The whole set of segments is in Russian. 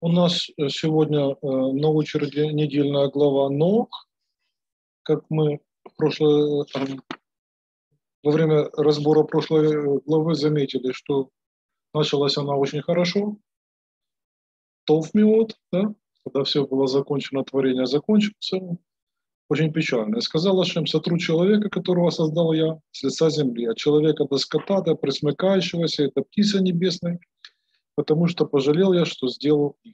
У нас сегодня на очереди недельная глава Нох. Как мы во время разбора прошлой главы заметили, что началась она очень хорошо. Товмиот, да? Когда все было закончено, творение закончится. Очень печально. И сказал Ашем: сотру человека, которого создал я, с лица земли, от человека до скота, до пресмыкающегося, это птица небесная, потому что пожалел я, что сделал их.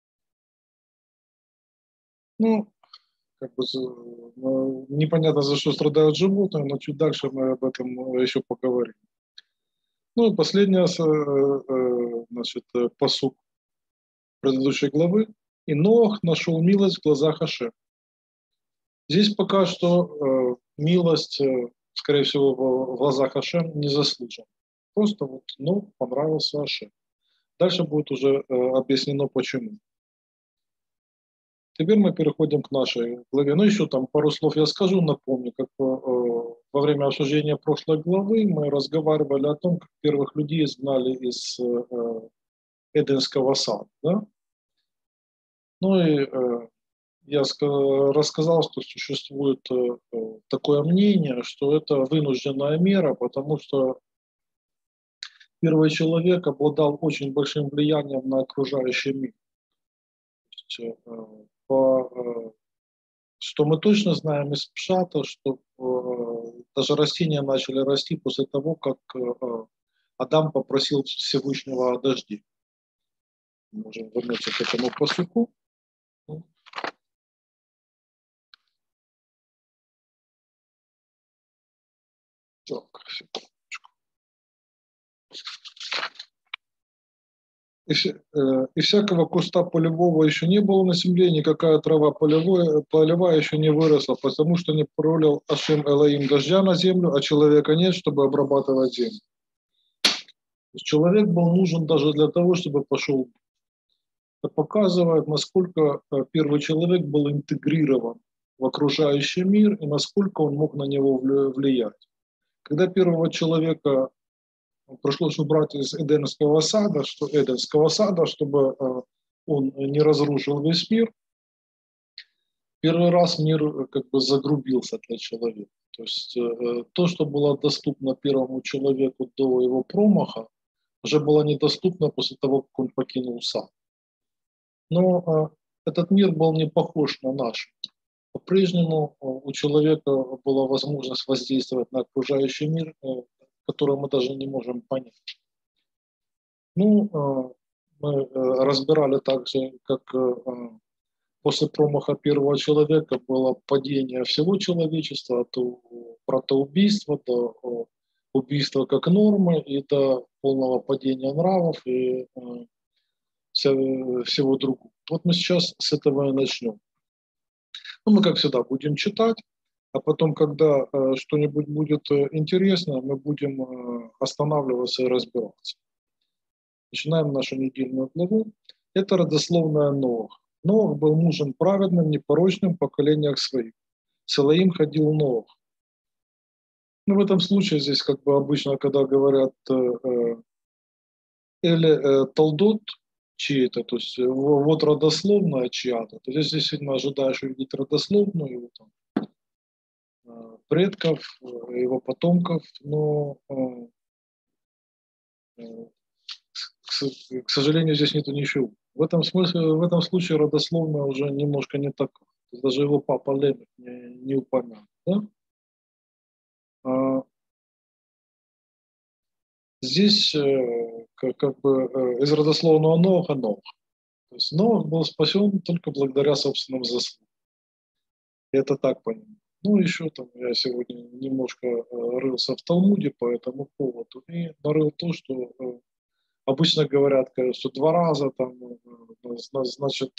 Ну, как бы непонятно, за что страдают животные, но чуть дальше мы об этом еще поговорим. Ну и последняя, значит, пасук предыдущей главы. И Ноах нашел милость в глазах Ашема. Здесь пока что милость, скорее всего, в глазах Ашем не заслужена. Просто вот Ноах понравился Ашем. Дальше будет уже объяснено, почему. Теперь мы переходим к нашей главе. Ну, еще там пару слов я скажу, напомню, как во время обсуждения прошлой главы мы разговаривали о том, как первых людей изгнали из Эденского сада. Да? Ну и я рассказал, что существует такое мнение, что это вынужденная мера, потому что первый человек обладал очень большим влиянием на окружающий мир. Что мы точно знаем из Пшата, что даже растения начали расти после того, как Адам попросил Всевышнего о дожде. Можем вернуться к этому пасуку. Так, секундочку. И всякого куста полевого еще не было на земле, никакая трава полевая еще не выросла, потому что не пролил Ашем Элоим дождя на землю, а человека нет, чтобы обрабатывать землю. То есть человек был нужен даже для того, чтобы пошел. Это показывает, насколько первый человек был интегрирован в окружающий мир и насколько он мог на него влиять. Когда первого человека пришлось убрать из Эдемского сада, чтобы он не разрушил весь мир, первый раз мир как бы загрубился для человека. То есть то, что было доступно первому человеку до его промаха, уже было недоступно после того, как он покинул сад. Но этот мир был не похож на наш. По-прежнему у человека была возможность воздействовать на окружающий мир, который мы даже не можем понять. Ну, мы разбирали также, как после промаха первого человека было падение всего человечества, от протоубийства до убийства как нормы и до полного падения нравов и всего другого. Вот мы сейчас с этого и начнем. Ну, мы, как всегда, будем читать, а потом, когда что-нибудь будет интересно, мы будем останавливаться и разбираться. Начинаем нашу недельную главу. Это родословная Ноах. Ноах был мужем праведным, непорочным в поколениях своих. С Элоим ходил Ноах. Ну, в этом случае здесь, как бы обычно, когда говорят или Талдот, чьи-то, то есть вот родословная чья-то, то здесь действительно ожидаешь увидеть родословную его там, предков, его потомков, но к сожалению, здесь нету ничего. В этом случае родословная уже немножко не так. Даже его папа Лемех не упомянут. Да? Здесь как бы из родословного Ноаха Ноах. То есть Ноах был спасен только благодаря собственным заслугам. И это так понимаю. Ну, еще там я сегодня немножко рылся в Талмуде по этому поводу и нарыл то, что обычно говорят, что 2 раза там, значит,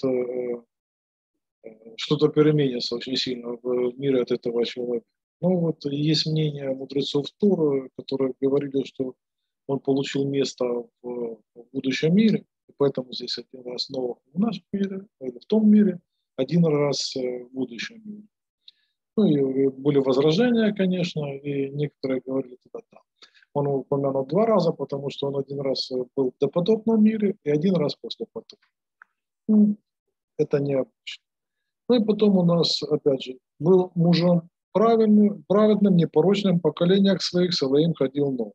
что-то переменится очень сильно в мире от этого человека. Ну вот есть мнение мудрецов Торы, которые говорили, что он получил место в будущем мире, и поэтому здесь один раз снова в нашем мире, или в том мире, один раз в будущем мире. Ну и были возражения, конечно, и некоторые говорили туда да. Он упомянут 2 раза, потому что он один раз был в допотопном мире и один раз после потопа. Ну, это необычно. Ну и потом у нас, опять же, был мужем праведным, непорочным, в поколениях своих Салаим ходил Нов.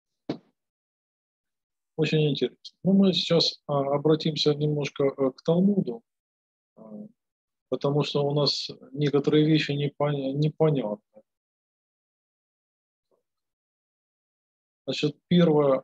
Очень интересно. Ну, мы сейчас обратимся немножко к Талмуду, а, потому что у нас некоторые вещи непонятны. Значит, первое,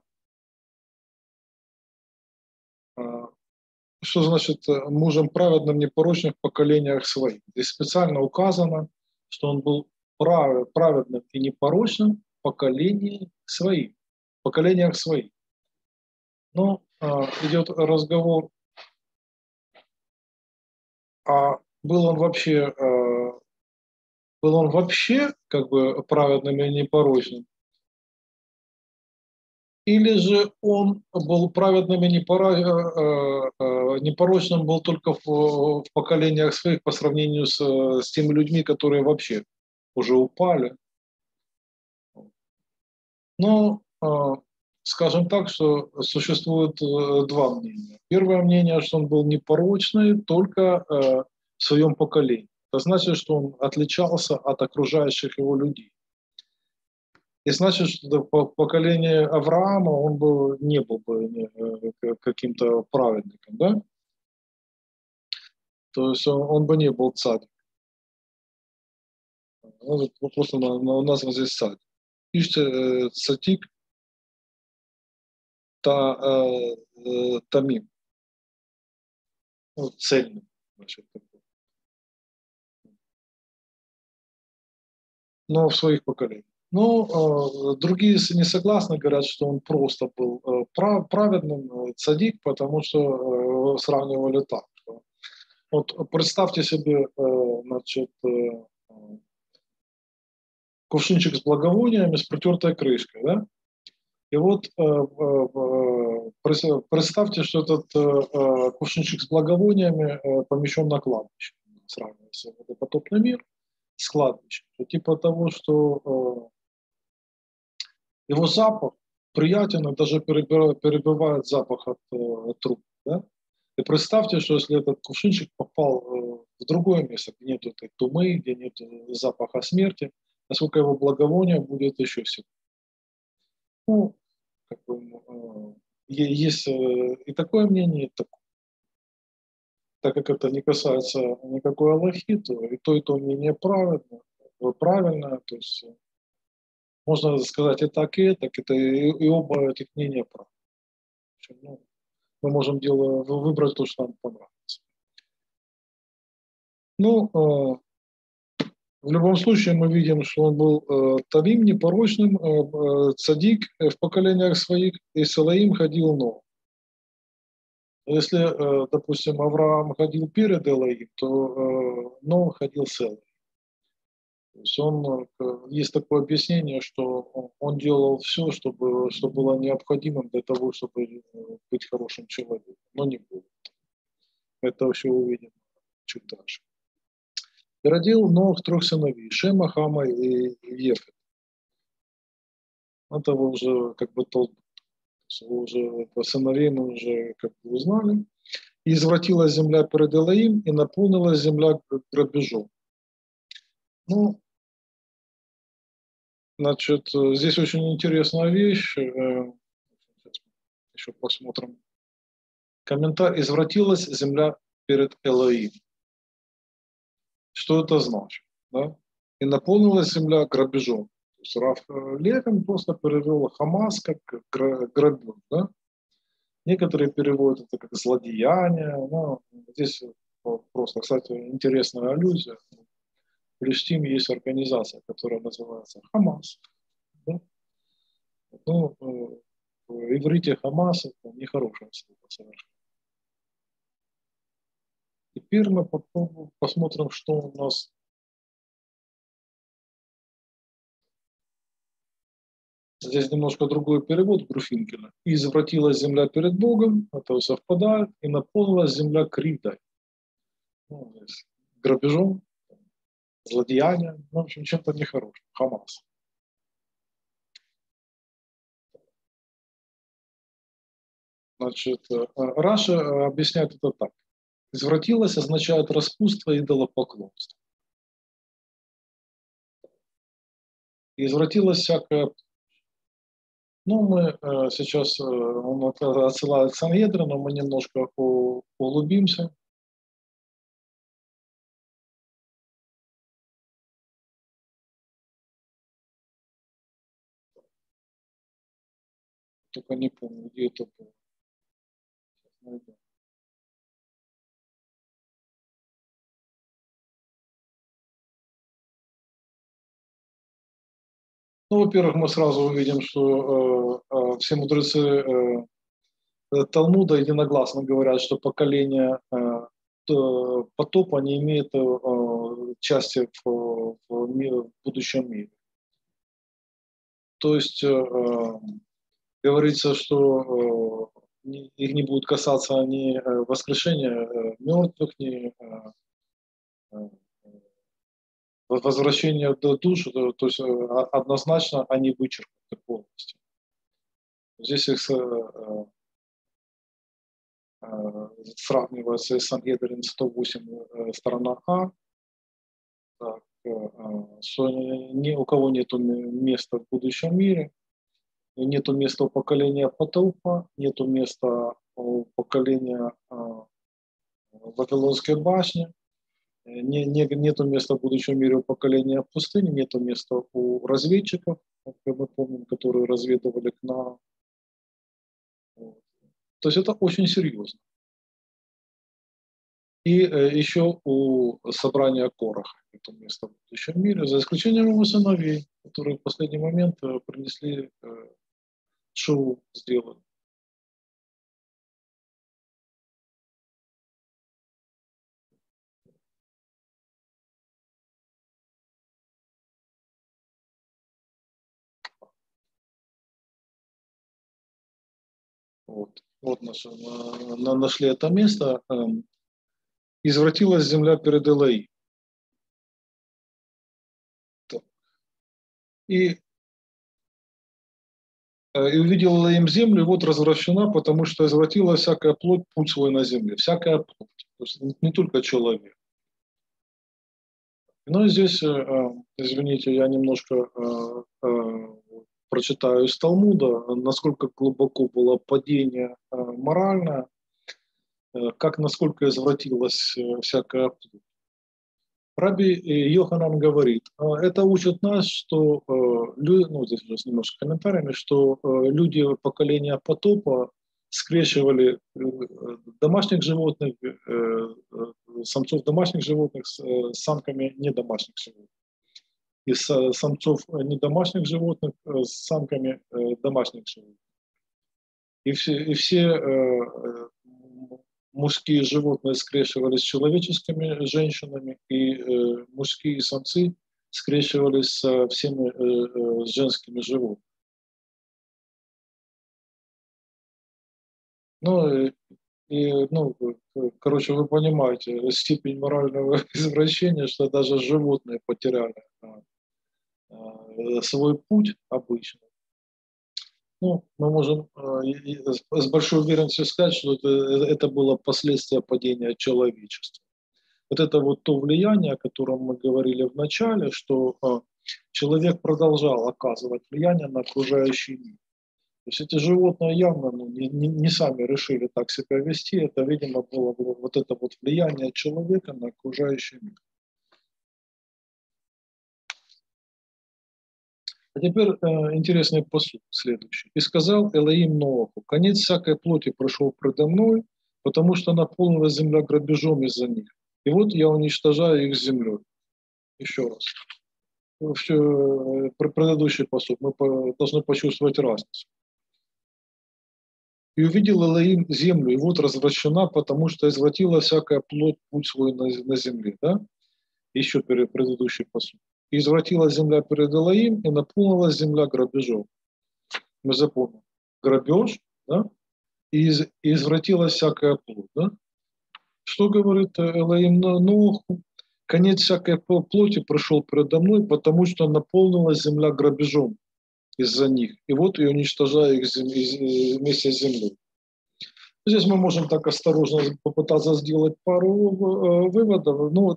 а, что значит мужем праведным, непорочным в поколениях своих? Здесь специально указано, что он был праведным и непорочным в поколениях своих. Но идет разговор, а был он вообще как бы праведным и непорочным, или же он был праведным и непорочным был только в поколениях своих по сравнению с теми людьми, которые вообще уже упали. Но скажем так, что существует два мнения. Первое мнение, что он был непорочный только в своем поколении. Это значит, что он отличался от окружающих его людей. И значит, что по поколению Авраама он не был бы каким-то праведником, да? То есть он бы не был цадик. Он просто назван здесь цадик. Пишется цадик тамим, ну, цельный. Значит, но в своих поколениях. Но другие не согласны, говорят, что он просто был праведным цадик, потому что сравнивали так. Что, вот представьте себе, значит, кувшинчик с благовониями с протертой крышкой, да? И вот представьте, что этот кувшинчик с благовониями помещен на кладбище. Сравнивается водопотопный мир с кладбищем. Типа того, что его запах приятен, и даже перебивает запах от труб. Да? И представьте, что если этот кувшинчик попал в другое место, где нет этой тумы, где нет запаха смерти, насколько его благовоние будет еще сильнее. Ну, как бы, есть и такое мнение, и такое. Так как это не касается никакой Аллахи, то и то мнение правильное, то есть можно сказать и так, и так, и оба этих мнения правы. Ну, мы можем выбрать то, что нам понравится. Ну, в любом случае мы видим, что он был тавим, непорочным, цадик в поколениях своих, и Салаим ходил Нов. Если, допустим, Авраам ходил перед Элоим, то Нов ходил с Элоим. То есть есть такое объяснение, что он делал все, что было необходимым для того, чтобы быть хорошим человеком, но не был. Это все увидим чуть дальше. И родил Нох 3 сыновей, Шема, Хама и Ефет. Это вы уже как бы уже по сыновей мы уже как бы узнали. И извратилась земля перед Элоим, и наполнилась земля грабежом. Ну, значит, здесь очень интересная вещь. Сейчас еще посмотрим. Комментарий. Извратилась земля перед Элоим. Что это значит? Да? И наполнилась земля грабежом. То есть Раф Левин просто перевел Хамас как грабеж. Да? Некоторые переводят это как злодеяние. Но здесь просто, кстати, интересная аллюзия. В Палестине есть организация, которая называется Хамас. Да? Ну, в иврите Хамас это нехорошее слово совершенно. Теперь мы посмотрим, что у нас. Здесь немножко другой перевод Груфинкеля. «И извратилась земля перед Богом», это совпадает, и наполнилась земля кривдой. Ну, грабежом, злодеянием, ну, в общем, чем-то нехорошим. Хамас. Значит, Раша объясняет это так. Извратилось означает распутство и идолопоклонство. Извратилось всякое. Ну, мы сейчас, он отсылает к Сангедрину, мы немножко углубимся. Только не помню, где это было. Сейчас найду. Ну, во-первых, мы сразу увидим, что все мудрецы Талмуда единогласно говорят, что поколение потопа не имеет части в будущем мире. То есть говорится, что их не будет касаться ни воскрешения мертвых, ни возвращения до душ, то есть однозначно они вычеркнуты полностью. Здесь их сравнивается с Сангедрин 108, сторона А, так, что ни у кого нет места в будущем мире, нету места у поколения потопа, нету места у поколения Вавилонской башни, нету места в будущем мире у поколения пустыни, нету места у разведчиков, как мы помним, которые разведывали к нам. То есть это очень серьезно. И еще у собрания Кораха это место в будущем мире, за исключением его сыновей, которые в последний момент принесли шоу, сделали. Вот нашли это место. Извратилась земля перед Элои. И увидел Элоим землю, и вот развращена, потому что извратила всякая плоть путь свой на земле. Всякая плоть. То есть не только человек. Но здесь, извините, я немножко прочитаю из Талмуда, насколько глубоко было падение моральное, как насколько извратилась всякая плоть. Раби Йоханан говорит, это учит нас, что, ну здесь уже немножко комментариями, что люди поколения потопа скрещивали домашних животных, самцов домашних животных с самками недомашних животных. И самцов недомашних животных с самками домашних животных. И все мужские животные скрещивались с человеческими женщинами, и мужские самцы скрещивались со всеми женскими животными. Ну, короче, вы понимаете степень морального извращения, что даже животные потеряли свой путь обычно. Ну, мы можем с большой уверенностью сказать, что это было последствие падения человечества. Вот это вот то влияние, о котором мы говорили в начале, что человек продолжал оказывать влияние на окружающий мир. То есть эти животные явно не сами решили так себя вести, это, видимо, было вот это вот влияние человека на окружающий мир. А теперь интересный посуд следующий. «И сказал Элоим Ноаху, конец всякой плоти прошел предо мной, потому что наполнилась земля грабежом из-за них. И вот я уничтожаю их землей». Еще раз. Предыдущий посуд. Мы должны почувствовать разницу. «И увидел Элоим землю, и вот развращена, потому что извратила всякая плоть путь свой на земле». Да? Еще предыдущий посуд. «И извратила земля перед Элоим, и наполнилась земля грабежом». Мы запомним. Грабеж, да? И извратилась всякая плоть. Да? Что говорит Элоим Ноаху? Конец всякой плоти пришел передо мной, потому что наполнилась земля грабежом из-за них. И вот я уничтожаю их вместе с землей. Здесь мы можем так осторожно попытаться сделать пару выводов. Ну,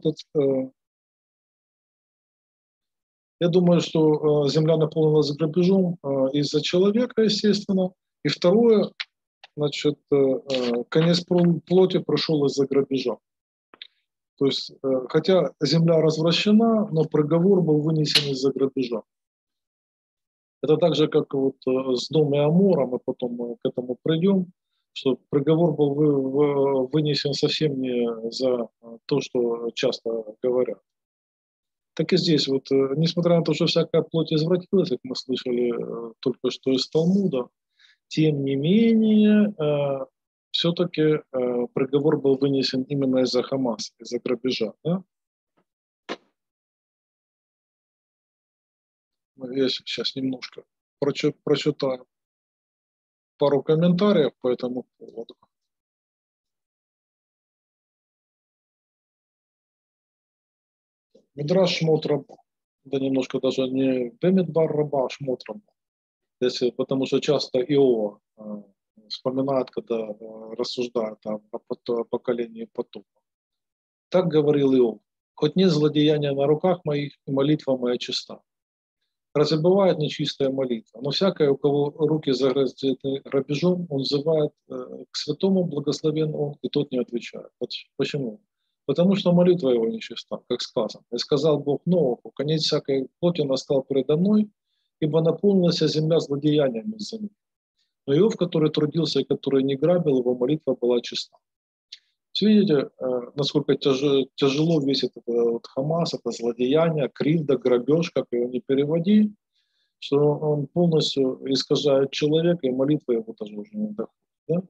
я думаю, что Земля наполнилась грабежом из-за человека, естественно. И второе, значит, конец плоти прошел из-за грабежа. То есть, хотя Земля развращена, но приговор был вынесен из-за грабежа. Это так же, как вот с Дом и Амора, мы потом к этому придем, что приговор был вынесен совсем не за то, что часто говорят. Так и здесь, вот, несмотря на то, что всякая плоть извратилась, как мы слышали только что из Талмуда, тем не менее, все-таки приговор был вынесен именно из-за Хамаса, из-за грабежа. Да? Я сейчас немножко прочитаю пару комментариев по этому поводу. Мидраш Шмот Раба. Да немножко даже не Бемидбар Раба, а Шмот Раба. Потому что часто Иова вспоминает, когда рассуждает о поколении потопа. Так говорил Иов. Хоть нет злодеяния на руках моих, и молитва моя чиста. Разве бывает нечистая молитва? Но всякое, у кого руки загрызены грабежом, он взывает к святому, благословен он, и тот не отвечает. Почему? Потому что молитва его нечиста, как сказано. И сказал Бог Новоху, конец всякой плоти настал передо мной, ибо наполнилась земля злодеяниями из-за них. Но Иов, который трудился и который не грабил, его молитва была чиста. Видите, насколько тяжело весь этот вот Хамас, это злодеяние, кривда, грабеж, как его не переводи, что он полностью искажает человека, и молитва его тоже уже не доходит. Да?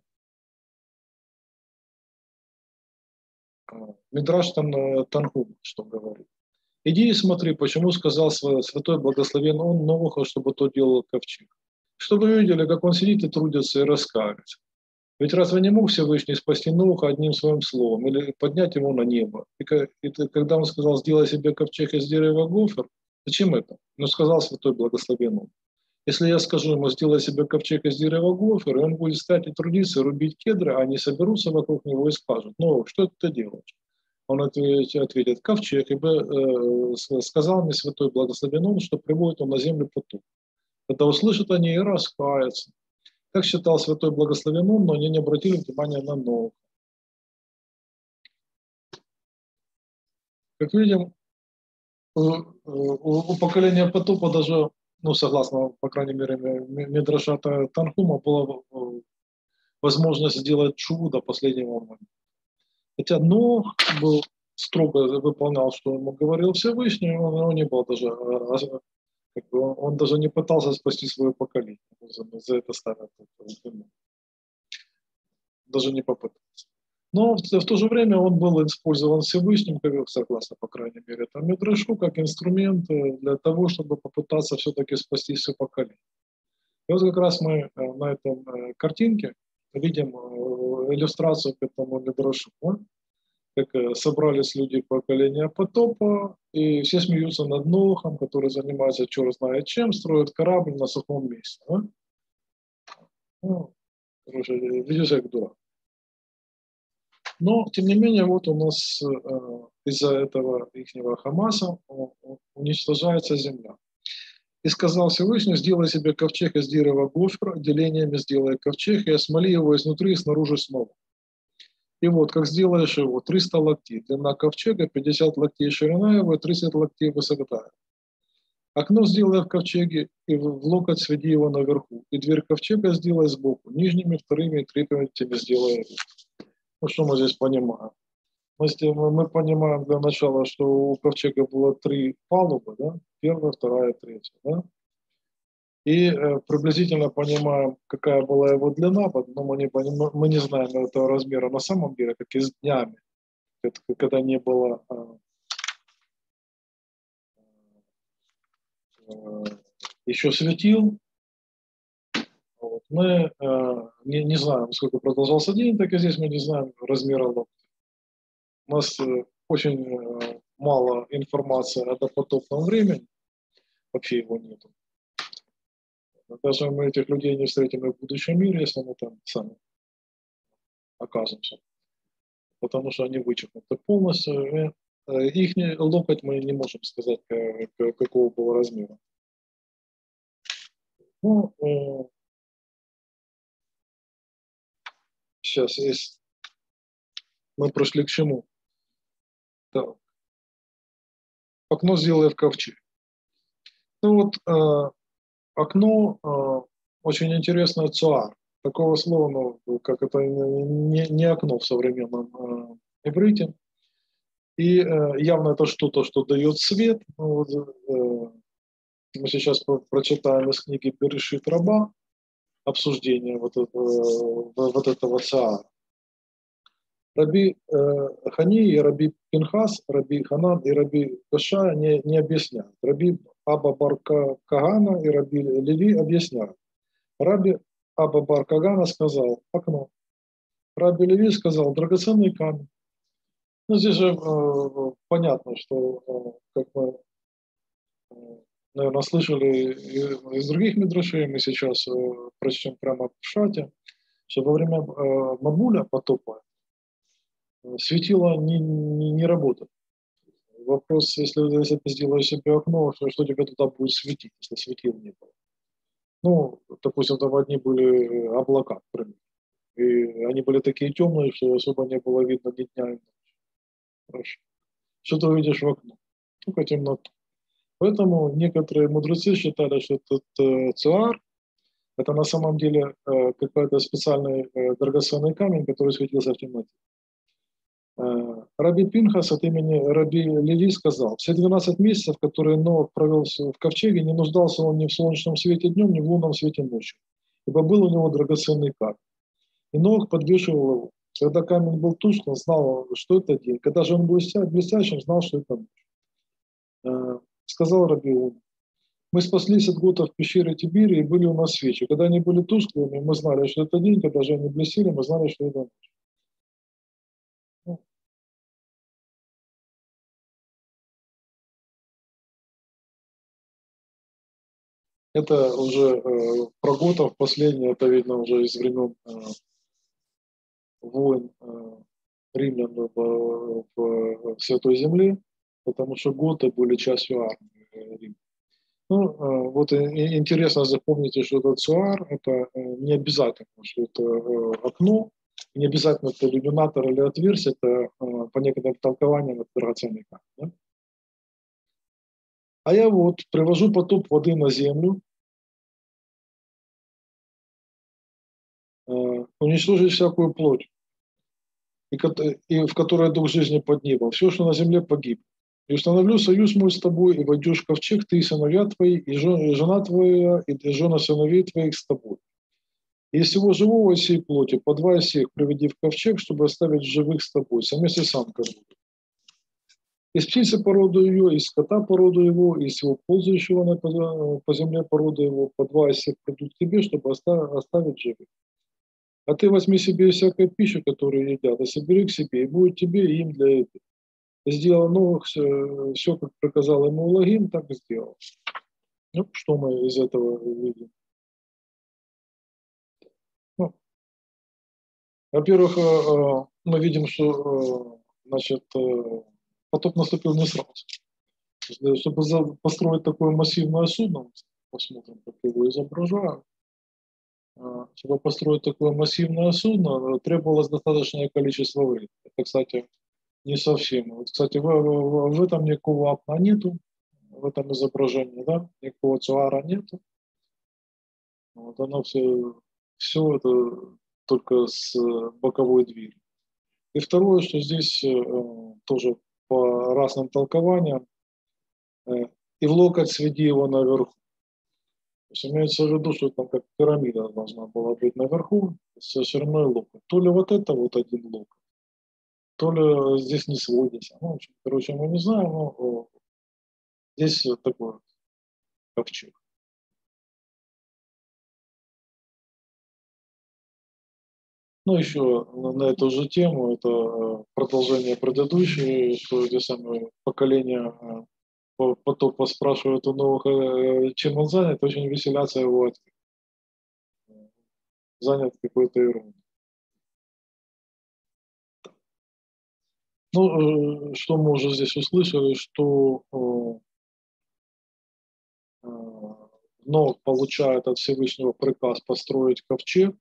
Мидраш Танхум, что говорит. Иди и смотри, почему сказал святой благословен он Нового, чтобы то делал ковчег. Чтобы вы видели, как он сидит и трудится и раскаивается. Ведь разве не мог Всевышний спасти Ноха одним своим словом или поднять его на небо? И когда он сказал, сделай себе ковчег из дерева гофер, зачем это? Но сказал святой благословен он. Если я скажу ему, сделай себе ковчег из дерева гофер, и он будет стоять и трудиться, рубить кедры, а они соберутся вокруг него и скажут, ну, что ты делаешь? Он ответит, ковчег, ибо сказал мне святой благословен он, что приводит он на землю потоп. Когда услышат они и раскаются. Как считал святой благословен он, но они не обратили внимания на Ноха. Как видим, у поколения потопа даже, ну, согласно, по крайней мере, Мидраша Танхума, была возможность сделать чудо до последнего момента. Хотя Нох был строго выполнял, что ему говорил Всевышний, он не был даже, как бы, он даже не пытался спасти свое поколение. За это ставят. Даже не попытался. Но в то же время он был использован Всевышним, согласно, по крайней мере, там Мидрашу, как инструмент для того, чтобы попытаться все-таки спасти все поколение. И вот как раз мы на этом картинке видим иллюстрацию к этому Мидрашу, да? Как собрались люди поколения потопа, и все смеются над Нохом, который занимается черт знает чем, строит корабль на сухом месте. Да? Ну, короче, видишь, как дурак. Но, тем не менее, вот у нас из-за этого ихнего Хамаса уничтожается земля. И сказал Всевышний, сделай себе ковчег из дерева гофра, делениями сделай ковчег, и осмоли его изнутри и снаружи снова. И вот, как сделаешь его, 300 локтей, длина ковчега, 50 локтей ширина его, 30 локтей высота. Окно сделай в ковчеге, и в локоть сведи его наверху, и дверь ковчега сделай сбоку, нижними, вторыми и третьими сделай его. Ну, что мы здесь понимаем? Мы понимаем для начала, что у ковчега было 3 палубы, да? Первая, вторая, третья. Да? И приблизительно понимаем, какая была его длина, но мы не знаем этого размера на самом деле, как и с днями, когда не было еще светил. Вот. Мы не знаем, сколько продолжался день, так и здесь мы не знаем размера локтя. У нас очень мало информации о допотопном времени, вообще его нету. Даже мы этих людей не встретим и в будущем мире, если мы там сами окажемся, потому что они вычеркнуты полностью. Их локоть мы не можем сказать, какого было размера. Ну, сейчас есть. Мы прошли к чему? Так. Окно сделай в ковчег. Ну вот окно очень интересное цуар. Такого слова, ну, как это не окно в современном иврите. И явно это что-то, что дает свет. Ну, вот, мы сейчас прочитаем из книги Берешит Раба обсуждение вот этого цаара. Раби Хани и Раби Пинхас, Раби Ханан и Раби Каша не объясняют. Раби Аба бар Кагана и Раби Леви объясняют. Раби Аба бар Кагана сказал окно. Раби Леви сказал драгоценный камень. Ну, здесь же понятно, что, как мы, наверное, слышали из других мидрашей, мы сейчас прочтем прямо в Шате, что во время Мамуля потопа светило не работает. Вопрос, если ты сделаешь себе окно, что тебе туда будет светить, если светил не было. Ну, допустим, там одни были облака, например. И они были такие темные, что особо не было видно ни дня, ни ночи. Хорошо. Что ты увидишь в окно? Только темноту. Поэтому некоторые мудрецы считали, что этот цуар это на самом деле какой-то специальный драгоценный камень, который светился в темноте. Раби Пинхас от имени Раби Леви сказал, все 12 месяцев, которые Ноах провел в ковчеге, не нуждался он ни в солнечном свете днем, ни в лунном свете ночью, ибо был у него драгоценный камень. И Ноах подвешивал его. Когда камень был тусклым, знал, что это день. Когда же он был блестящим, знал, что это ночь. Сказал Раби Уна, мы спаслись от года в пещере Тибири и были у нас свечи. Когда они были тусклыми, мы знали, что это день. Когда же они блестели, мы знали, что это ночь. Это уже про готов последнее, это видно уже из времен войн римлян в Святой Земле, потому что готы были частью армии Рима. Ну, вот интересно запомните, что это цуар, это не обязательно, что это окно, не обязательно это иллюминатор или отверстие, это по некоторым толкованиям это драгоценный камень. Да? А я вот привожу потоп воды на землю, уничтожить всякую плоть, и в которой дух жизни под небом. Все, что на земле, погиб. И установлю союз мой с тобой, и войдешь в ковчег, ты и сыновья твои, и жена твоя, и жена сыновей твоих с тобой. И из всего живого из сей плоти по два из всех приведи в ковчег, чтобы оставить живых с тобой, самец и самка будут. Из птицы породу ее, из скота породу его, из всего ползающего по земле породу его, по два из всех придут к тебе, чтобы оставить живых. А ты возьми себе всякую пищу, которую едят, и собери к себе, и будет тебе и им для этого. Сделал Новых все, как приказал ему Логин, так и сделал. Ну, что мы из этого видим? Ну, во-первых, мы видим, что значит, потоп наступил не сразу. Чтобы построить такое массивное судно, посмотрим, как его изображают, чтобы построить такое массивное судно, требовалось достаточное количество времени. Это, кстати, не совсем. Вот, кстати, в этом никакого окна нету, в этом изображении, да, никакого цуара нету. Вот оно все это только с боковой двери. И второе, что здесь тоже по разным толкованиям, и в локоть сведи его наверху. То есть имеется в виду, что там как пирамида должна была быть наверху со шириной локоть. То ли вот это вот один локоть, то ли здесь не сводится. Ну, в общем, короче, мы не знаем, но здесь такой ковчег. Ну, еще на эту же тему, это продолжение предыдущей, что здесь самое поколение потопа спрашивают у новых, чем он занят, очень веселятся его ответ. Занят какой-то ерундой. Ну, что мы уже здесь услышали, что Нох получает от Всевышнего приказ построить ковчег,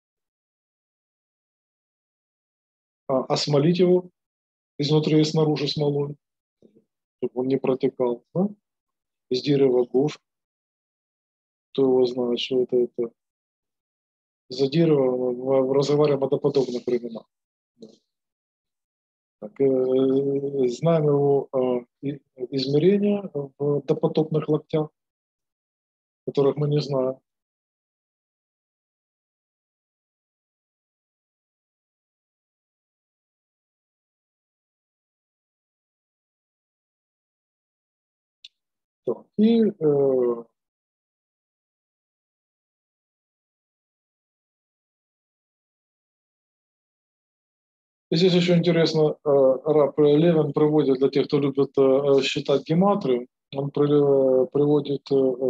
осмолить его изнутри и снаружи смолой, чтобы он не протекал, да? Из дерева гов, кто его знает, что это за дерево в разговариваем о допотопных временах. Так, знаем его измерения в допотопных локтях, которых мы не знаем. Так, и здесь еще интересно, раб Левин приводит, для тех, кто любит считать гематрию, он приводит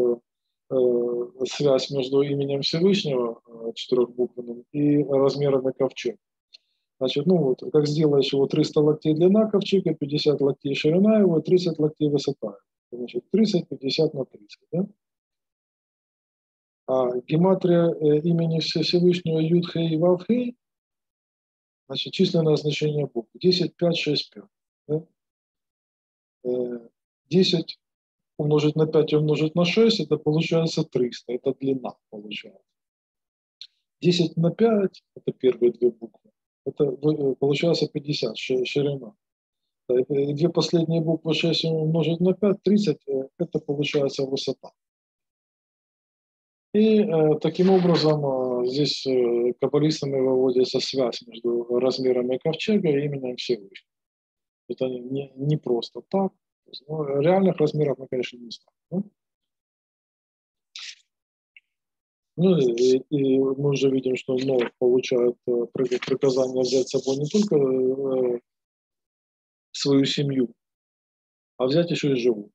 связь между именем Всевышнего, четырехбуквенным, и размерами ковчега. Значит, ну вот, как сделаешь его 300 локтей длина ковчега, 50 локтей ширина его, 30 локтей высота. Значит, 30, 50 на 30. Да? А гематрия имени Всевышнего Юд-Хей и Вав-Хей, значит, численное значение букв 10, 5, 6, 5. Да? 10 умножить на 5 и умножить на 6, это получается 300, это длина получается. 10 на 5, это первые две буквы, это получается 50, ширина. Две последние буквы 6 умножить на 5, 30, это получается высота. И таким образом здесь каббалистами выводится связь между размерами ковчега и именем Всевышнего. Это не просто так. Но реальных размеров мы, конечно, не знаем. Ну, и мы уже видим, что Нох получает приказание взять с собой не только свою семью, а взять еще и живую.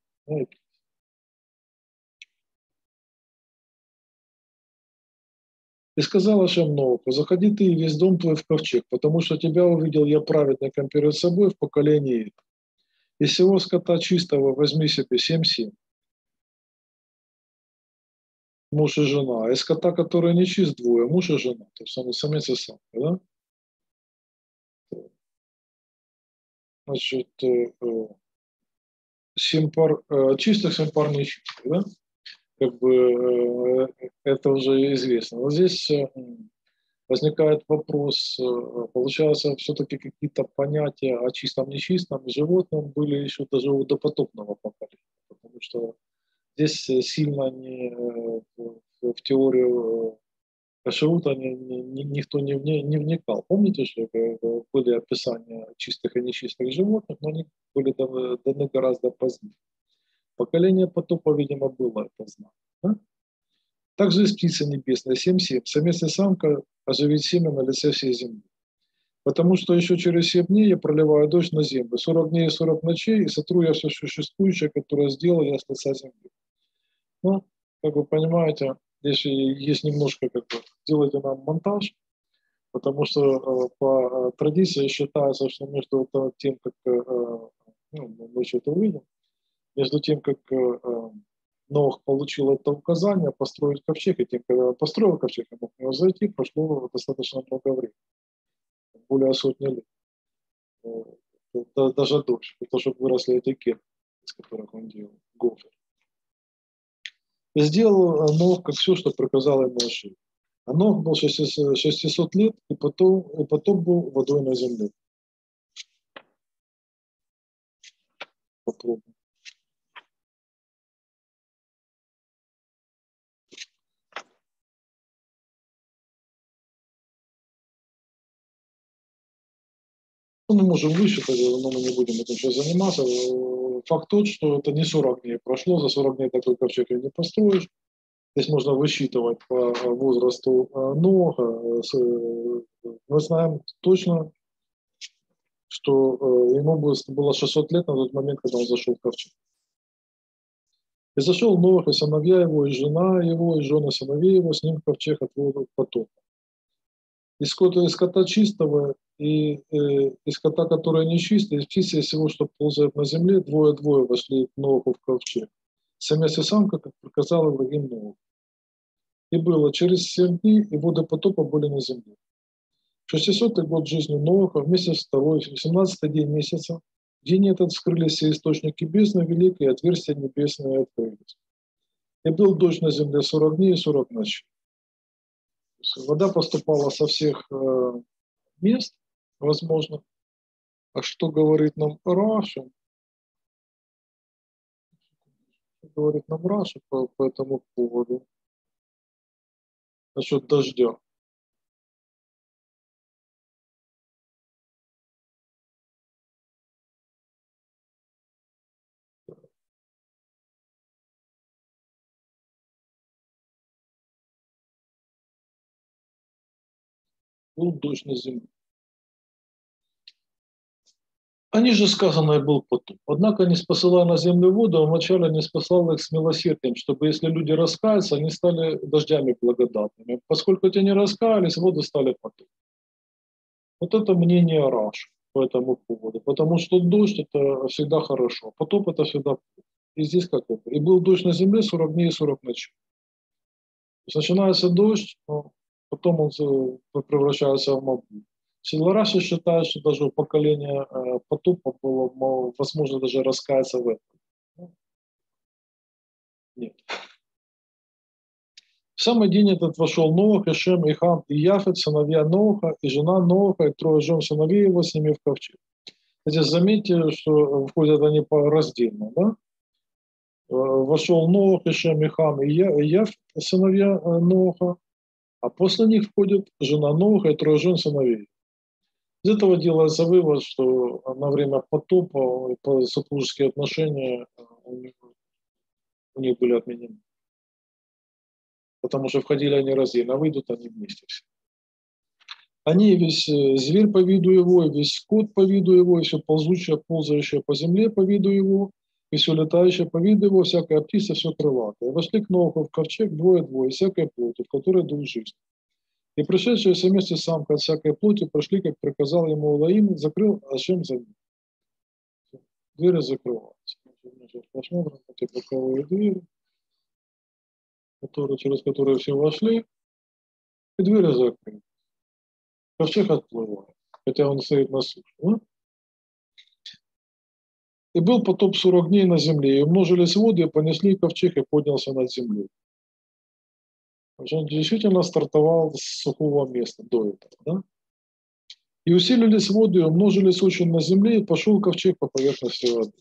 И сказал Ашем Ноху: заходи ты и весь дом твой в ковчег, потому что тебя увидел я праведником перед собой в поколении. Из всего скота чистого возьми себе 7 семь, муж и жена, а из скота, который не чист, двое, муж и жена, то есть самец и самка, да? Значит, 7 пар чистых, 7 пар нечистых, да? Как бы это уже известно. Вот здесь возникает вопрос, получается, все-таки какие-то понятия о чистом, нечистом животном были еще даже у допотопного поколения, потому что здесь сильно в теорию кашрута никто не вникал. Помните, что были описания чистых и нечистых животных, но они были даны гораздо позднее. Поколение потопа, видимо, было это знание. Да? Также из птицы небесной 7-7, самец и самка оживить семя на лице всей земли. Потому что еще через 7 дней я проливаю дождь на землю, 40 дней и 40 ночей, и сотру я все существующее, которое сделал я с лица земли. Ну, как вы понимаете, здесь есть немножко, как бы, делайте нам монтаж, потому что по традиции считается, что между тем, как, ну, мы еще это увидим, между тем, как Нох получил это указание построить ковчег, и тем, когда он построил ковчег и мог в него зайти, прошло достаточно много времени, более сотни лет, даже дольше, для того, чтобы выросли эти кеды, из которых он делал, гофер. И сделал Нох как все, что приказал ему Ашем. А Нох был 600 лет, и потом был водой на земле. Попробуем. Ну, мы можем высчитать, но мы не будем этим сейчас заниматься. Факт тот, что это не 40 дней прошло, за 40 дней такой ковчег не построишь. Здесь можно высчитывать по возрасту Ноха. Мы знаем точно, что ему было 600 лет на тот момент, когда он зашел в ковчег. И зашел Нох, и сыновья его, и жена его, и жены сыновей его, с ним в ковчег от воду потопа. Из скота чистого и из скота, который нечистый, из птицы, из всего, что ползает на земле, двое вошли к Ноху в ковчег. Самец и самка, как приказал Элохим Ноху. И было через 7 дней, и воды потопа были на земле. 600-й год жизни Ноаха, в месяц второй, 18-й день месяца, в день этот вскрылись все источники бездны великой, и отверстия небесные открылись. И был дождь на земле 40 дней и 40 ночей. Вода поступала со всех мест, возможно. А что говорит нам Раша? Что говорит нам Раша по этому поводу? Насчет дождя. Был дождь на земле. Они же, сказано, и был потоп. Однако, не спасала на землю воду, он вначале не спасал их с милосердием, чтобы, если люди раскаются, они стали дождями благодатными. Поскольку те не раскаялись, воды стали потоп. Вот это мнение Раш по этому поводу. Потому что дождь – это всегда хорошо, потоп – это всегда плохо. И здесь как это. И был дождь на земле 40 дней и 40 ночей. То есть начинается дождь, потом он превращается в мабу. Силараши считают, что даже у поколения потопа было возможно даже раскаяться в этом. Нет. В самый день этот вошел Ноах, и Шем, и Хам, и Яфет, сыновья Ноаха, и жена Ноаха, и 3 жен сыновей его с ними в ковчег. Здесь заметьте, что входят они по раздельно. Да? Вошел Ноах, и Шем, и Хам, и Яфет, сыновья Ноаха, а после них входит жена Ноаха и 3 жен сыновей. Из этого делается вывод, что на время потопа супружеские отношения у них были отменены. Потому что входили они раздельно, а выйдут они вместе все. Они, весь зверь по виду его, и весь скот по виду его, и все ползущее, ползающее по земле по виду его, и все летающее по виду его, всякая птица, все крылатое. И вошли к Ноаху в ковчег двое, всякая плоть, в которой дух жизни. И пришедшие вместе самка от всякой плоти прошли, как приказал ему Элоим, закрыл Ашем за ним. Двери закрываются. Сейчас посмотрим эти боковые двери, через которые все вошли, и двери закрыты. Ковчег отплывает, хотя он стоит на суше. Да? И был потоп 40 дней на земле, и умножились воды, и понесли ковчег, и поднялся над землей. Он действительно стартовал с сухого места до этого. Да? И усилились воды, и умножились очень на земле, и пошел ковчег по поверхности воды.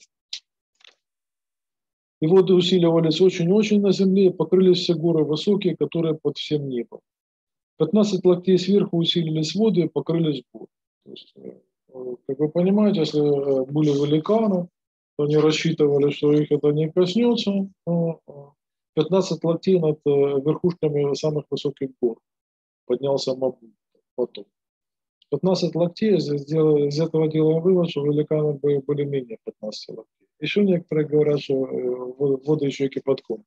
И воды усиливались очень-очень на земле, и покрылись все горы высокие, которые под всем небом. 15 локтей сверху усилились воды, и покрылись горы. То есть, как вы понимаете, если были великаны, то они рассчитывали, что их это не коснется. 15 локтей над верхушками самых высоких гор поднялся Мабу потом. 15 локтей, из этого делаем вывод, что великаны были менее 15 локтей. Еще некоторые говорят, что воды еще и кипятком.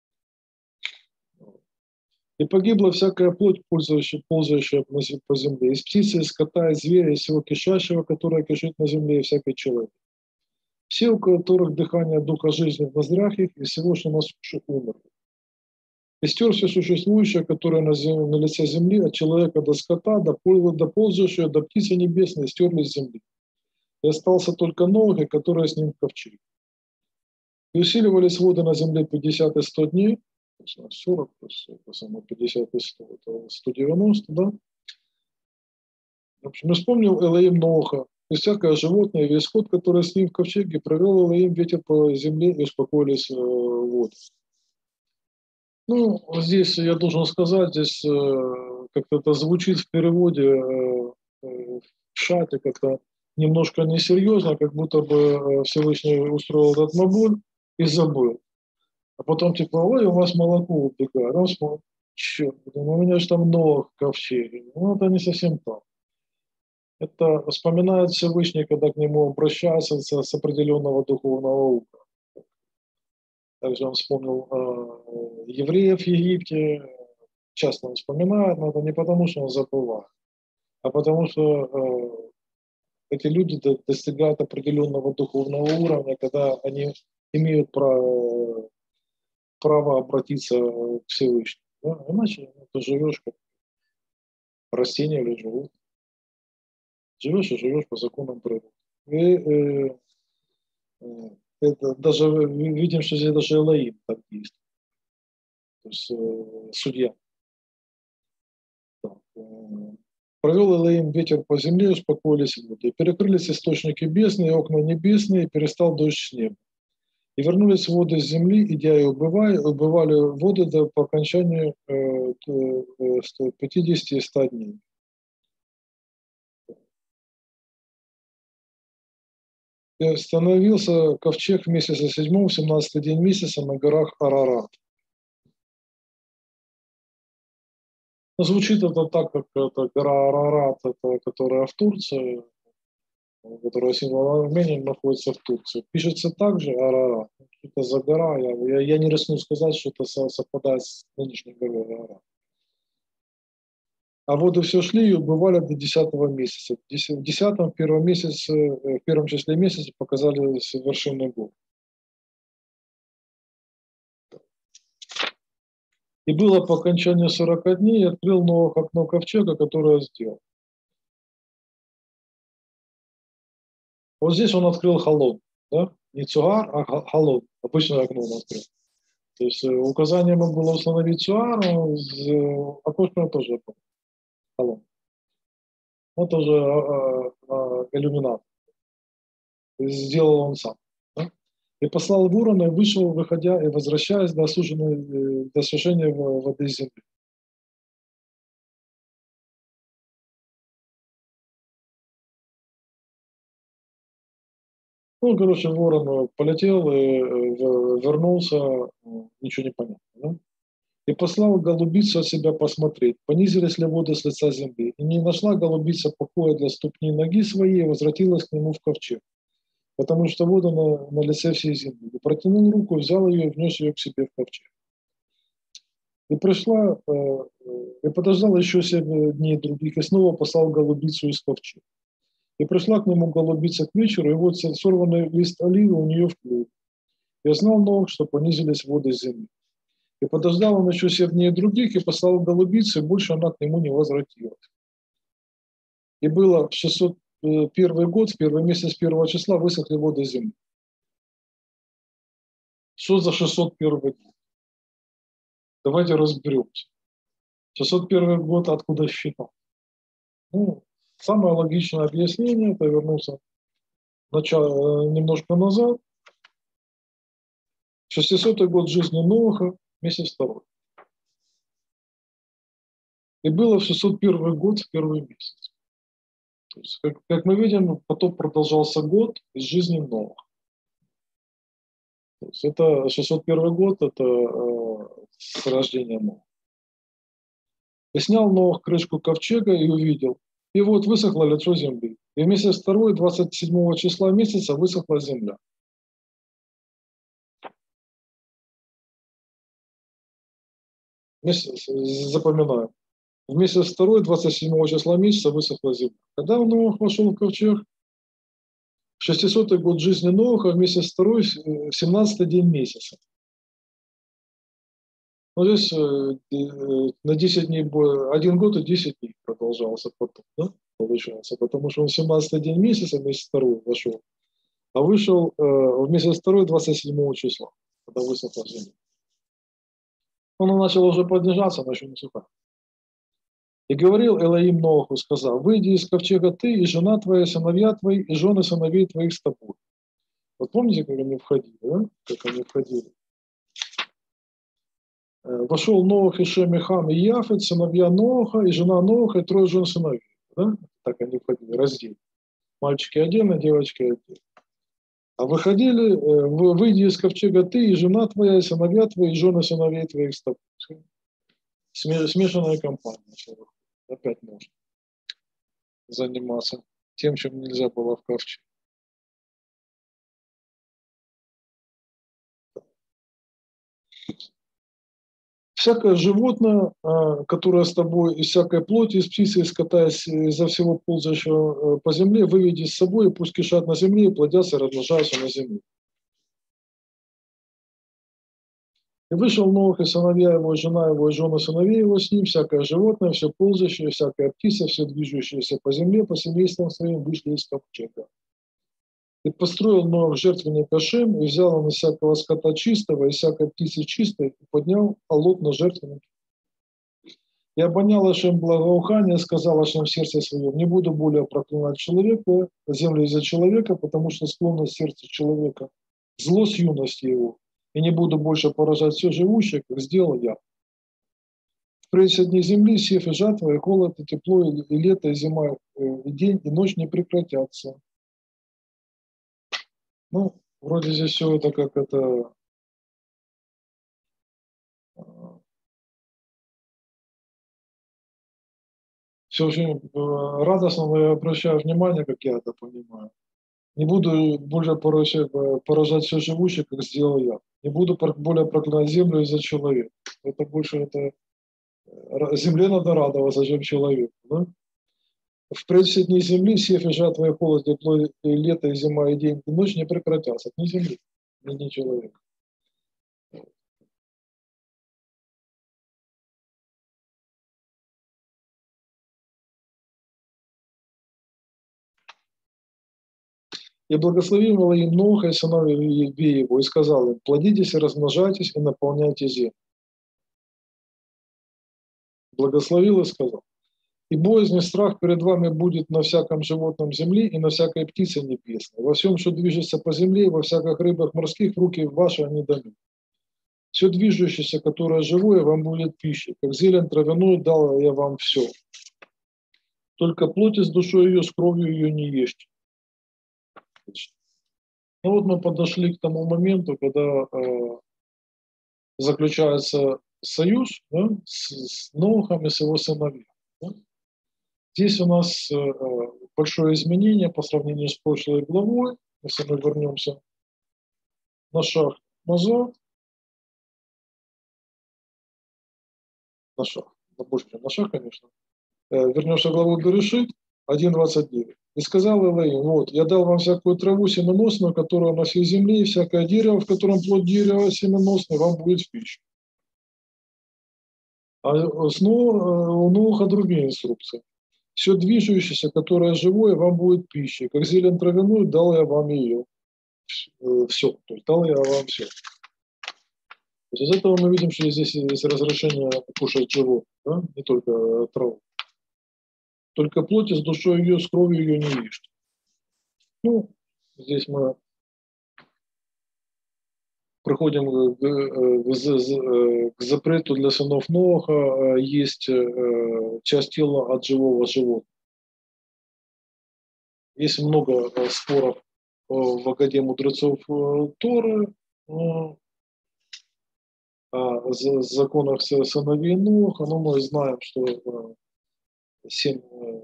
И погибла всякая плоть, ползающая по земле, из птицы, из скота, из зверя, из всего кишащего, которое кишит на земле, и всякий человек. Все, у которых дыхание духа жизни в ноздрях их, и всего, что на суше, умерли. И стер все существующее, которое на лице земли, от человека до скота, до ползающего, до птицы небесной, стерли с земли. И остался только Ноах, который с ним в ковчеге. И усиливались воды на земле 50 и 100 дней, 40 плюс 50 и 100, это 190, да? В общем, вспомнил Элоим Ноаха, и всякое животное, и весь скот, который с ним в ковчеге, провел Элоим ветер по земле, и успокоились воды. Ну, здесь я должен сказать, здесь как-то это звучит в переводе в шате как-то немножко несерьезно, как будто бы Всевышний устроил этот мабуль и забыл. А потом типа, ой, у вас молоко убегает. Он смотрит, черт, у меня же там Ноах в ковчеге. Ну, это не совсем так. Это вспоминает Всевышний, когда к нему обращаются с определенного духовного уровня. Также он вспомнил евреев в Египте, часто он вспоминает, но это не потому, что он забывает, а потому что эти люди достигают определенного духовного уровня, когда они имеют право обратиться к Всевышнему. Да? Иначе ты живешь как растение или живут. Живешь и живешь по законам природы. И это даже видим, что здесь даже Элоим так действует. То есть судья. Так, провел Элоим ветер по земле, успокоились воды. И перекрылись источники бездны и окна небесные, и перестал дождь с неба. И вернулись воды с земли, идя и убывали воды по окончанию 50 и 100 дней. И остановился ковчег в месяце 7, в 17-й день месяца на горах Арарат. Но звучит это так, как это гора Арарат, это, которая в Турции, которая символ Армении находится в Турции. Пишется также Арарат. Это за гора. Я не рискну сказать, что это совпадает с нынешней горой Арарат. А воды все шли и убывали до 10-го месяца. В 10-м, в первом числе месяца показались вершины гор. И было по окончанию 40 дней, и открыл Ноах окно ковчега, которое сделал. Вот здесь он открыл халон, да? Не цуар, а халон. Обычное окно он открыл. То есть указание ему было установить цуар, а из окошко тоже халон. Вот тоже иллюминат. Сделал он сам. Да? И послал ворона, и вышел, выходя и возвращаясь до осушения воды земли. Ну, короче, ворон полетел и вернулся, ничего не понятно. Да? И послал голубицу от себя посмотреть, понизились ли воды с лица земли. И не нашла голубица покоя для ступни ноги своей, и возвратилась к нему в ковчег, потому что вода на лице всей земли. И протянул руку, взял ее и внес ее к себе в ковчег. И пришла, и подождала еще 7 дней других, и снова послал голубицу из ковчега. И пришла к нему голубица к вечеру, и вот сорванный лист оливы у нее в клюве. Я знал Ноах, что понизились воды земли. И подождал он еще 7 дней других, и послал голубицу, и больше она к нему не возвратилась. И было в 601 год, в первый месяц 1 числа высохли воды земли. Что за 601 год? Давайте разберемся. 601 год откуда считал? Ну, самое логичное объяснение – это вернуться немножко назад. 600-й год жизни Ноаха, месяц 2. И было в 601 год, в первый месяц. То есть, как мы видим, потом продолжался год из жизни Ноаха. То есть это 601 год, это с рождения Ноаха. И снял Ноах крышку ковчега и увидел. И вот высохло лицо земли. И в месяц 2, 27 числа месяца высохла земля. Запоминаем. В месяц 2, 27 числа месяца высохла земля. Когда Ноах вошел в ковчег, в 600-й год жизни Ноаха, в месяц 2, в 17-й день месяца. Ну, здесь на 10 дней, 1 год и 10 дней продолжался потом, да, получается, потому что он в 17-й день месяца, месяц 2 вошел, а вышел в месяц 2, 27 числа, когда высохла земля. Он начал уже поднижаться, но еще не сухая. И говорил Элоим Ноаху, сказал: выйди из ковчега ты, и жена твоя, сыновья твои, и жены сыновей твоих с тобой. Вот помните, как они входили, да? Как они входили? Вошел Ноах, и Шем, и Хам, и Яфет, сыновья Ноаха, и жена Ноаха, и 3 жен сыновей. Да? Так они входили, раздельно. Мальчики отдельно, девочки отдельно. А выходили, выйди из ковчега ты, и жена твоя, и сыновья твои, и жены сыновей твоих с тобой. Смешанная компания. Опять можно заниматься тем, чем нельзя было в ковчеге. Всякое животное, которое с тобой, из всякой плоти, из птицы, из скота, изо всего ползающего по земле, выведи с собой, и пусть кишат на земле, и плодятся, и размножаются на земле. И вышел Нох, и сыновья его, и жена его, и жены сыновей его с ним, всякое животное, все ползающее, всякая птица, все движущееся по земле, по семействам своим, вышли из ковчега. И построил Ноах жертвенник Ашем, и взял он из всякого скота чистого, из всякой птицы чистой, и поднял алот на жертвенник. И обонял Ашем благоухание, сказал Ашем в сердце своем: не буду более проклинать человека, землю из-за человека, потому что склонность сердца человека, зло с юности его, и не буду больше поражать все живущее, как сделал я. Впредь со дней земли сев и жатва, и холод, и тепло, и лето, и зима, и день, и ночь не прекратятся. Ну, вроде здесь все это как это... Все очень радостно, но я обращаю внимание, как я это понимаю. Не буду более поражать все живущее, как сделал я. Не буду более проклинать землю из-за человека. Это больше это... Земле надо радоваться, чем человеку. Да? Впредь все дни земли, сев и жатва, и холод, тепло, и лето, и зима, и день, и ночь не прекратятся. Ни земли, ни человека. И благословил Элоим Ноха и сыновей его, и сказал им: плодитесь и размножайтесь, и наполняйте землю. Благословил и сказал: и боязнь и страх перед вами будет на всяком животном земли и на всякой птице небесной, во всем, что движется по земле, и во всяких рыбах морских, в руки ваши они даны. Все движущееся, которое живое, вам будет пищей, как зелень травяную дал я вам все. Только плоти с душой ее, с кровью ее не ешьте. Ну вот мы подошли к тому моменту, когда заключается союз, да, с Нохом и с его сыновьями. Да. Здесь у нас большое изменение по сравнению с прошлой главой. Если мы вернемся на шаг назад, больше, чем на шаг, конечно, вернемся в главу Берешит 1.29. И сказал Элоим: вот, я дал вам всякую траву семеносную, которая на всей земле, и всякое дерево, в котором плод дерева семеносный, вам будет в пищу. А снова у Ноха другие инструкции. Все движущееся, которое живое, вам будет пищей. Как зелень травяную, дал я вам ее. Все. То есть дал я вам все. То есть из этого мы видим, что здесь есть разрешение кушать живот, да? Не только траву. Только плоть с душой ее, с кровью ее не ешьте. Ну, здесь мы приходим к запрету для сынов Ноха. Есть часть тела от живого животного. Есть много споров в Агаде мудрецов Торы о законах сыновей Ноха, но мы знаем, что 7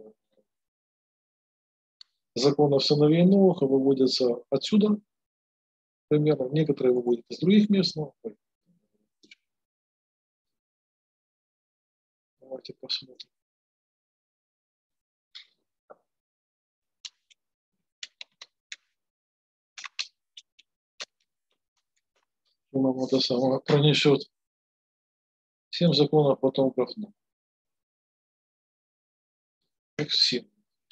законов сыновей Ноха выводятся отсюда, примерно, некоторые выводят из других мест. Давайте посмотрим. Что нам это самое пронесет. 7 законов потомков Ноха. 7.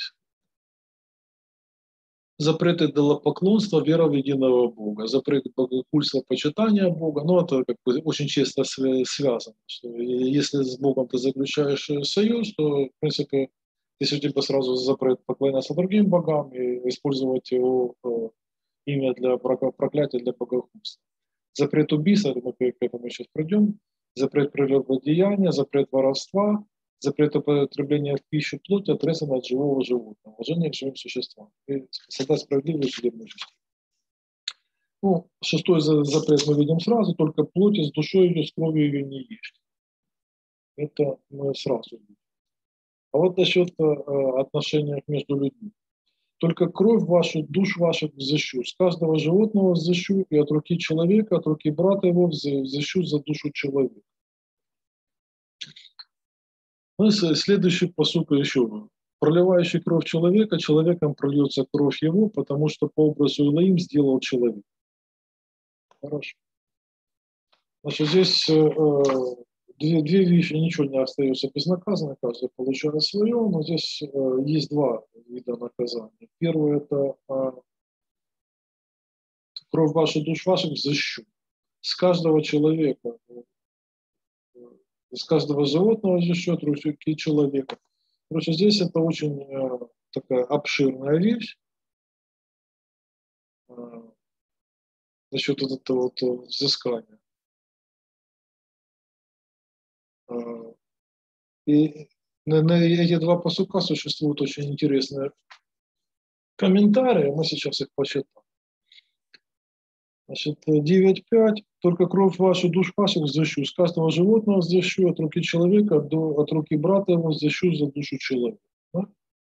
Запрет идолопоклонства, вера в единого Бога, запрет богохульства, почитания Бога. Ну, это как бы очень часто связано. Что если с Богом ты заключаешь союз, то, в принципе, если у тебя сразу запрет поклоняться другим богам и использовать его имя для проклятия, для богохульства. Запрет убийства, мы к этому сейчас придем, запрет прелюбодеяния, запрет воровства, запрет употребления в пищу плоти, отрезано от живого животного, уважение к живым существам. И создать справедливую судебную систему. Ну, 6-й запрет мы видим сразу, только плоти с душой ее, с кровью ее не ешьте. Это мы сразу видим. А вот насчет отношений между людьми. Только кровь вашу, душ вашу взыщу, с каждого животного взыщу, и от руки человека, от руки брата его взыщу за душу человека. Ну и следующий посук еще. Проливающий кровь человека, человеком прольется кровь его, потому что по образу Элоим сделал человек. Хорошо. Значит, здесь две вещи, ничего не остается безнаказанно, каждый получает свое, но здесь есть два вида наказания. Первое – это кровь ваших, душ ваших взыщу. С каждого человека, с каждого животного взыщет руки человека. Короче, здесь это очень такая обширная вещь. Насчет вот этого вот взыскания. И на эти два пасука существуют очень интересные комментарии. Мы сейчас их почитаем. Значит, 9.5. Только кровь вашу, душ ваших взыщу. С каждого животного взыщу, от руки человека, от руки брата его взыщу за душу человека. Да?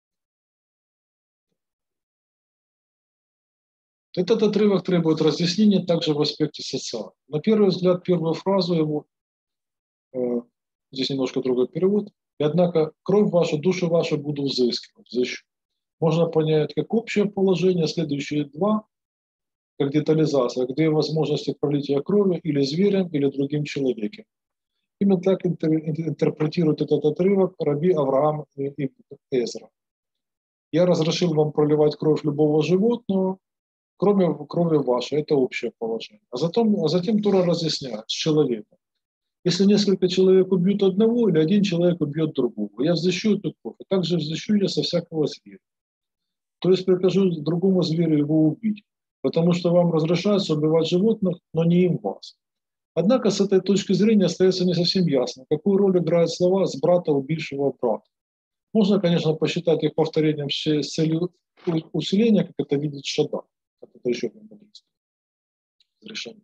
Этот отрывок требует разъяснения также в аспекте социального. На первый взгляд, первую фразу его, здесь немножко другой перевод, и однако кровь вашу, душу вашу буду взыскивать, взыщу. Можно понять как общее положение, следующие два, как детализация, где возможности пролития крови или зверем, или другим человеком. Именно так интерпретирует этот отрывок раби Авраам и Эзра. Я разрешил вам проливать кровь любого животного, кроме крови вашей. Это общее положение. А затем Тора разъясняет с человеком. Если несколько человек убьют одного, или один человек убьет другого, я взыщу эту кровь, и также взыщу я со всякого зверя. То есть прикажу другому зверю его убить, потому что вам разрешается убивать животных, но не им вас. Однако с этой точки зрения остается не совсем ясно, какую роль играют слова «с брата, убившего брата». Можно, конечно, посчитать их повторением с целью усиления, как это видит Шадан. Это еще один решение.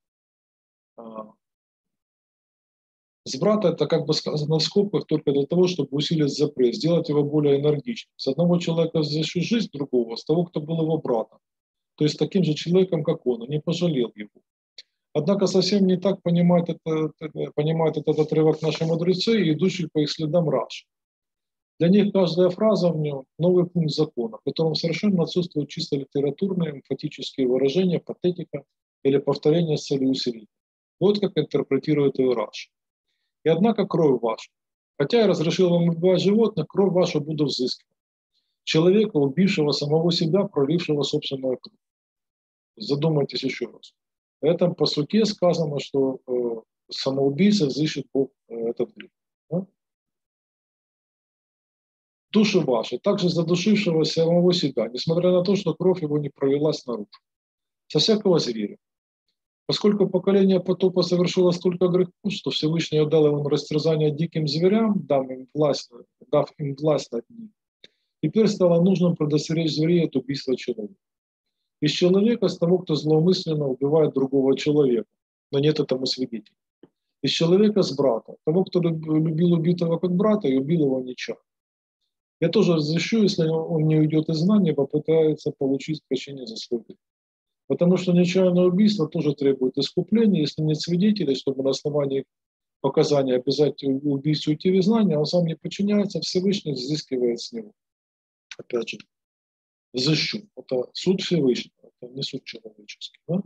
С брата это как бы сказано в скобках только для того, чтобы усилить запрет, сделать его более энергичным. С одного человека взящий жизнь другого, с того, кто был его братом. То есть таким же человеком, как он, и не пожалел его. Однако совсем не так понимают этот отрывок наши мудрецы, идущие по их следам Раши. Для них каждая фраза в нем – новый пункт закона, в котором совершенно отсутствуют чисто литературные, эмфатические выражения, патетика или повторение с целью усиления. Вот как интерпретирует ее Раши. И однако кровь ваша. Хотя я разрешил вам убивать животных, кровь вашу буду взыскивать. Человека, убившего самого себя, пролившего собственную кровь. Задумайтесь еще раз. В этом пасуке сказано, что самоубийца взыщет Бог этот грех. Да? Души ваши, также задушившего самого себя, несмотря на то, что кровь его не пролилась наружу. Со всякого зверя. Поскольку поколение потопа совершило столько грехов, что Всевышний отдал ему на растерзание диким зверям, дав им власть над ним, теперь стало нужным предостеречь зверей от убийства человека. Из человека, с того, кто злоумысленно убивает другого человека, но нет этому свидетелей. Из человека с брата, того, кто любил убитого как брата и убил его нечаянно. Я тоже разрешу, если он не уйдет из знания, попытается получить прощение за свой грех. Потому что нечаянное убийство тоже требует искупления, если нет свидетелей, чтобы на основании показаний обязать убийцу уйти в знание, он сам не подчиняется, Всевышний взыскивает с него. Опять же, взыщу. Это суд Всевышнего, это не суд человеческий. Да?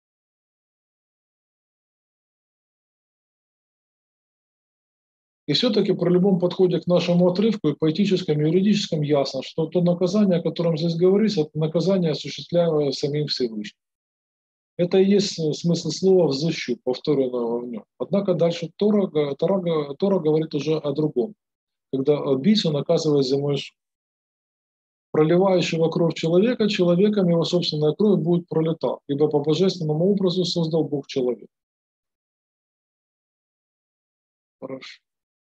И все-таки при любом подходе к нашему отрывку и поэтическом, и юридическом ясно, что то наказание, о котором здесь говорится, это наказание, осуществляемое самим Всевышним. Это и есть смысл слова «взыщу», повторенного в нем. Однако дальше Тора говорит уже о другом, когда убийцу наказывает земной суд. Проливающего кровь человека, человеком его собственная кровь будет пролита, ибо по божественному образу создал Бог человека. Хорошо.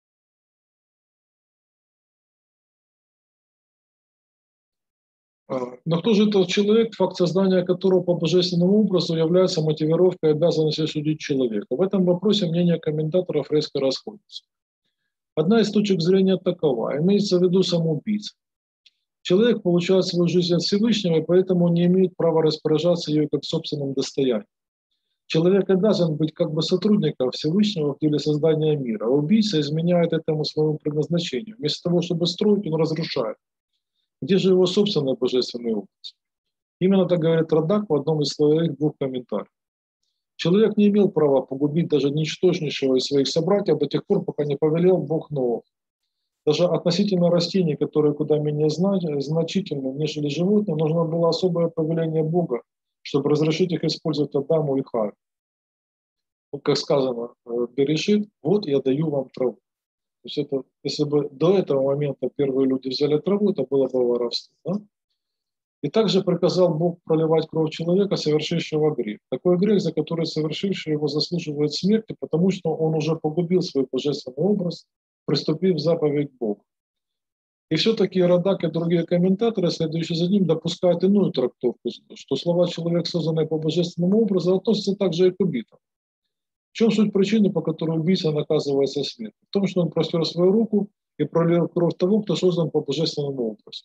Но кто же этот человек, факт создания которого по божественному образу является мотивировкой обязанности судить человека? В этом вопросе мнения комментаторов резко расходятся. Одна из точек зрения такова. Имеется в виду самоубийца. Человек получает свою жизнь от Всевышнего, и поэтому не имеет права распоряжаться ею как собственным достоянием. Человек обязан быть как бы сотрудником Всевышнего в деле создания мира, а убийца изменяет этому своему предназначению. Вместо того, чтобы строить, он разрушает. Где же его собственный божественный образ? Именно так говорит Радак в одном из своих двух комментариев. Человек не имел права погубить даже ничтожнейшего из своих собратьев до тех пор, пока не повелел Бог Ноах. Даже относительно растений, которые куда менее значительны, нежели животные, нужно было особое повеление Бога, чтобы разрешить их использовать Адаму и Хаве. Как сказано, Берешит, вот я даю вам траву. То есть это, если бы до этого момента первые люди взяли траву, это было бы воровство. Да? И также приказал Бог проливать кровь человека, совершившего грех. Такой грех, за который совершивший его заслуживает смерти, потому что он уже погубил свой божественный образ, приступив заповедь Бога. И все-таки Радак и другие комментаторы, следующие за ним, допускают иную трактовку, что слова «человек, созданный по божественному образу», относятся также и к убитым. В чем суть причины, по которой убийца наказывается смертью? В том, что он простер свою руку и пролил кровь того, кто создан по божественному образу.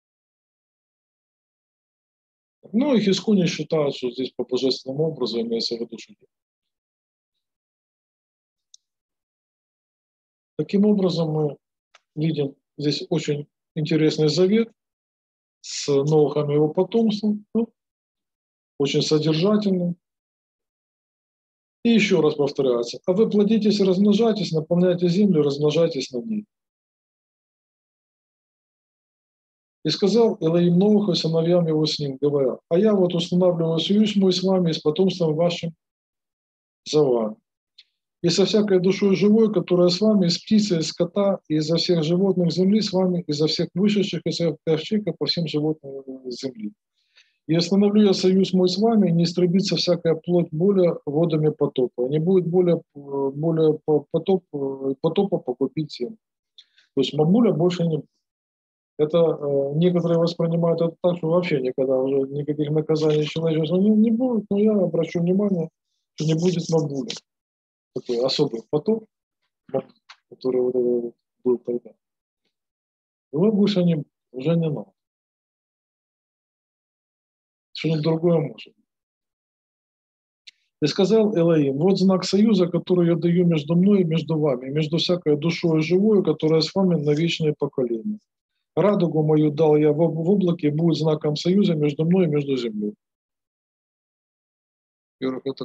Ну, и хискуни считают, что здесь по божественному образу имеется в виду судья. Таким образом, мы видим здесь очень интересный завет с Ноахом и его потомством, очень содержательный. И еще раз повторяется. А вы плодитесь и размножайтесь, наполняйте землю, размножайтесь на ней. И сказал Элоим Ноаху и сыновьям его с ним, говоря, а я вот устанавливаю союз мой с вами и с потомством вашим за вами. И со всякой душой живой, которая с вами, из птицы, из скота, и изо всех животных земли с вами, изо всех вышедших, из всех ковчега по всем животным земли. И остановлю я союз мой с вами, и не истребится всякая плоть более водами потопа. Не будет более потопа покупить землю. То есть мамуля больше не будет. Это некоторые воспринимают это так, что вообще никогда уже никаких наказаний человечества не будет, но я обращу внимание, что не будет мамуля. Такой особый потоп, который вот был тогда. Его больше уже не надо. Что-нибудь другое может. И сказал Элоим, вот знак союза, который я даю между мной и между вами, между всякой душой живой, которая с вами на вечное поколение. Радугу мою дал я в облаке, будет знаком союза между мной и между землей. Во-первых, это